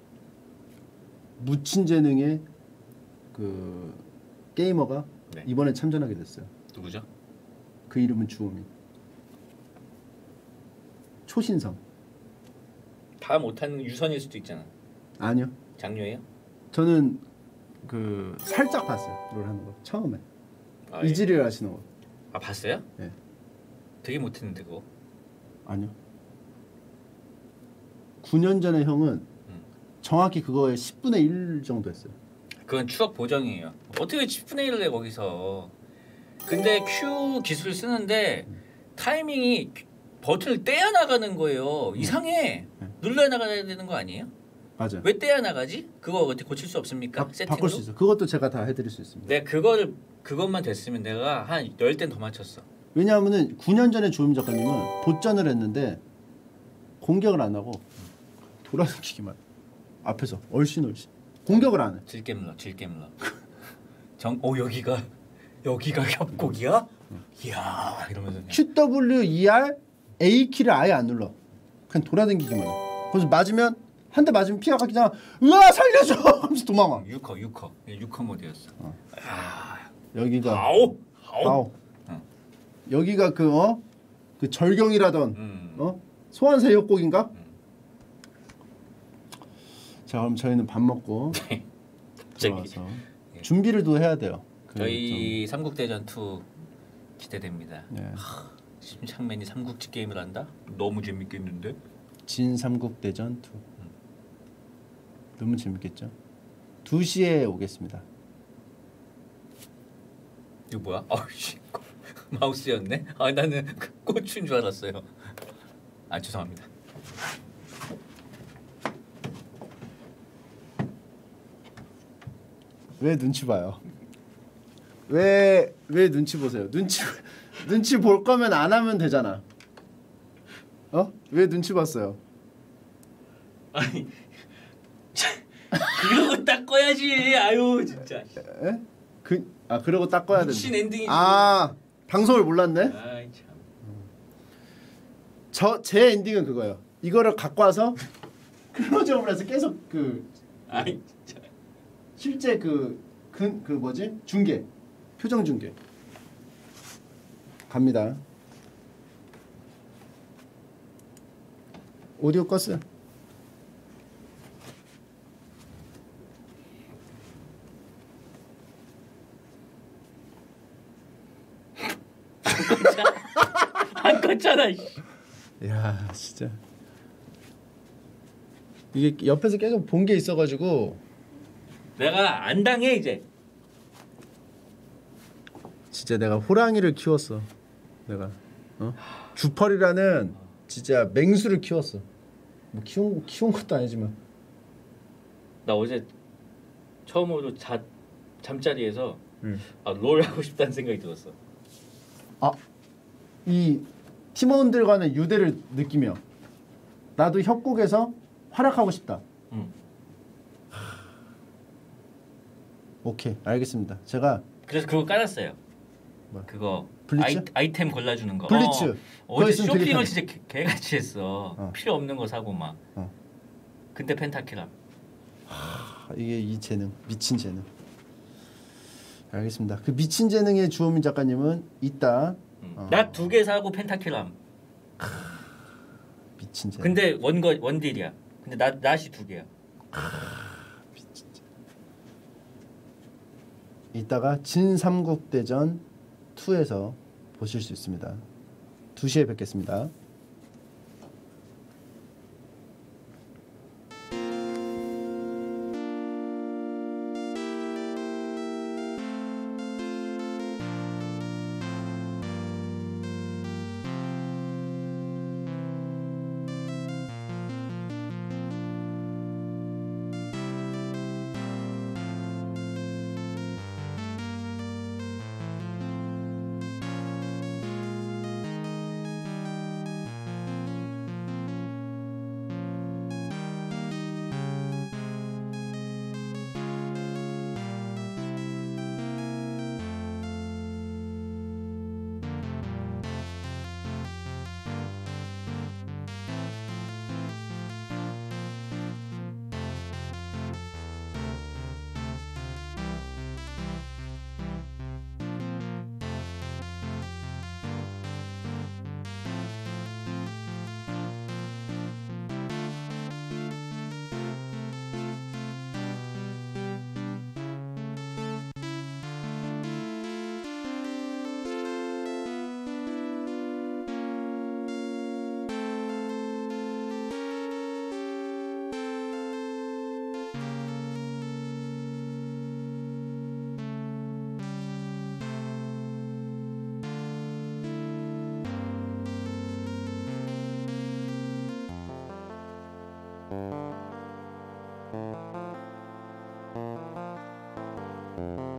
무친재능의 그 게이머가 네. 이번에 참전하게 됐어요. 누구죠? 그 이름은 주호민. 초신성. 다 못하는 유선일 수도 있잖아. 아니요. 장료예요? 저는 그 살짝 봤어요. 롤 하는 거 처음에. 아, 예. 이지리를 하시는 거. 아 봤어요? 예. 되게 못했는데 그거. 아니요. 9년 전에 형은 정확히 그거의 10분의 1 정도 했어요. 그건 추억 보정이에요. 어떻게 10분의 1을 해 거기서. 근데 Q 기술 쓰는데 타이밍이 버튼을 떼어 나가는 거예요. 이상해. 눌러야 나가야 되는 거 아니에요? 맞아요. 왜 떼어 나가지? 그거 어떻게 고칠 수 없습니까? 세팅으로? 바꿀 수 있어요. 그것도 제가 다 해드릴 수 있습니다. 내가 그것만 됐으면 내가 한 10대는 더 맞췄어. 왜냐하면은 9년 전에 조임 작가님은 보전을 했는데 공격을 안 하고 돌아다니기만 앞에서 얼씬 공격을 안 해. 질겜러. 여기가 협곡이야? 이야 이러면서 그냥. QWER A 키를 아예 안 눌러. 그냥 돌아다니기만 해. 그래서 맞으면 한 대 맞으면 피가 깎이잖아. 으아 살려줘! 하면서 도망와. 6커 모드였어. 여기가 아오. 여기가 그 절경이라던 소환사 협곡인가? 자 그럼 저희는 밥 먹고 들어와서 준비를 또 해야 돼요. 저희 삼국대전 2 기대됩니다. 네. 심창맨이 삼국지 게임을 한다? 너무 재밌겠는데? 진 삼국대전 2 너무 재밌겠죠? 2시에 오겠습니다. 이거 뭐야? 아우씨 마우스였네? 아 나는 고추인 줄 알았어요. 아 죄송합니다. 왜 눈치 봐요? 왜 눈치 보세요? 눈치 볼 거면 안 하면 되잖아. 왜 눈치 봤어요? 아니 그러고 닦아야지. 아유 진짜. 에? 그러고 닦아야 된다. 미친 엔딩이지. 방송을 몰랐네. 아이 참. 제 엔딩은 그거예요. 이거를 갖고 와서 클로즈업을 해서 계속 아이 진짜. 실제 뭐지? 중계. 표정 중계. 갑니다. 오디오 껐어요. 안 껐잖아. 야 진짜 이게 옆에서 계속 본 게 있어가지고 내가 안 당해 이제. 진짜 내가 호랑이를 키웠어. 내가 주펄이라는 진짜 맹수를 키웠어. 뭐 키운 것도 아니지만. 나 어제 처음으로 잠자리에서 롤 하고 싶다는 생각이 들었어. 이 팀원들 간의 유대를 느끼며 나도 협곡에서 활약하고 싶다. 오케이 알겠습니다. 제가 그래서 그거 깔았어요. 뭐? 그거 블리츠? 아이템 골라주는 거. 블리츠. 그거 어제 있으면 되게 쇼핑을 편해. 진짜 개같이 했어. 필요 없는 거 사고 막. 근데 펜타키라. 이게 이 재능 미친 재능. 알겠습니다. 그 미친 재능의 주호민 작가님은 이따 나 2개 사고 펜타키람. 미친 재능. 근데 원딜이야. 근데 낫이 2개야. 이따가 진삼국대전 2에서 보실 수 있습니다. 2시에 뵙겠습니다. 네.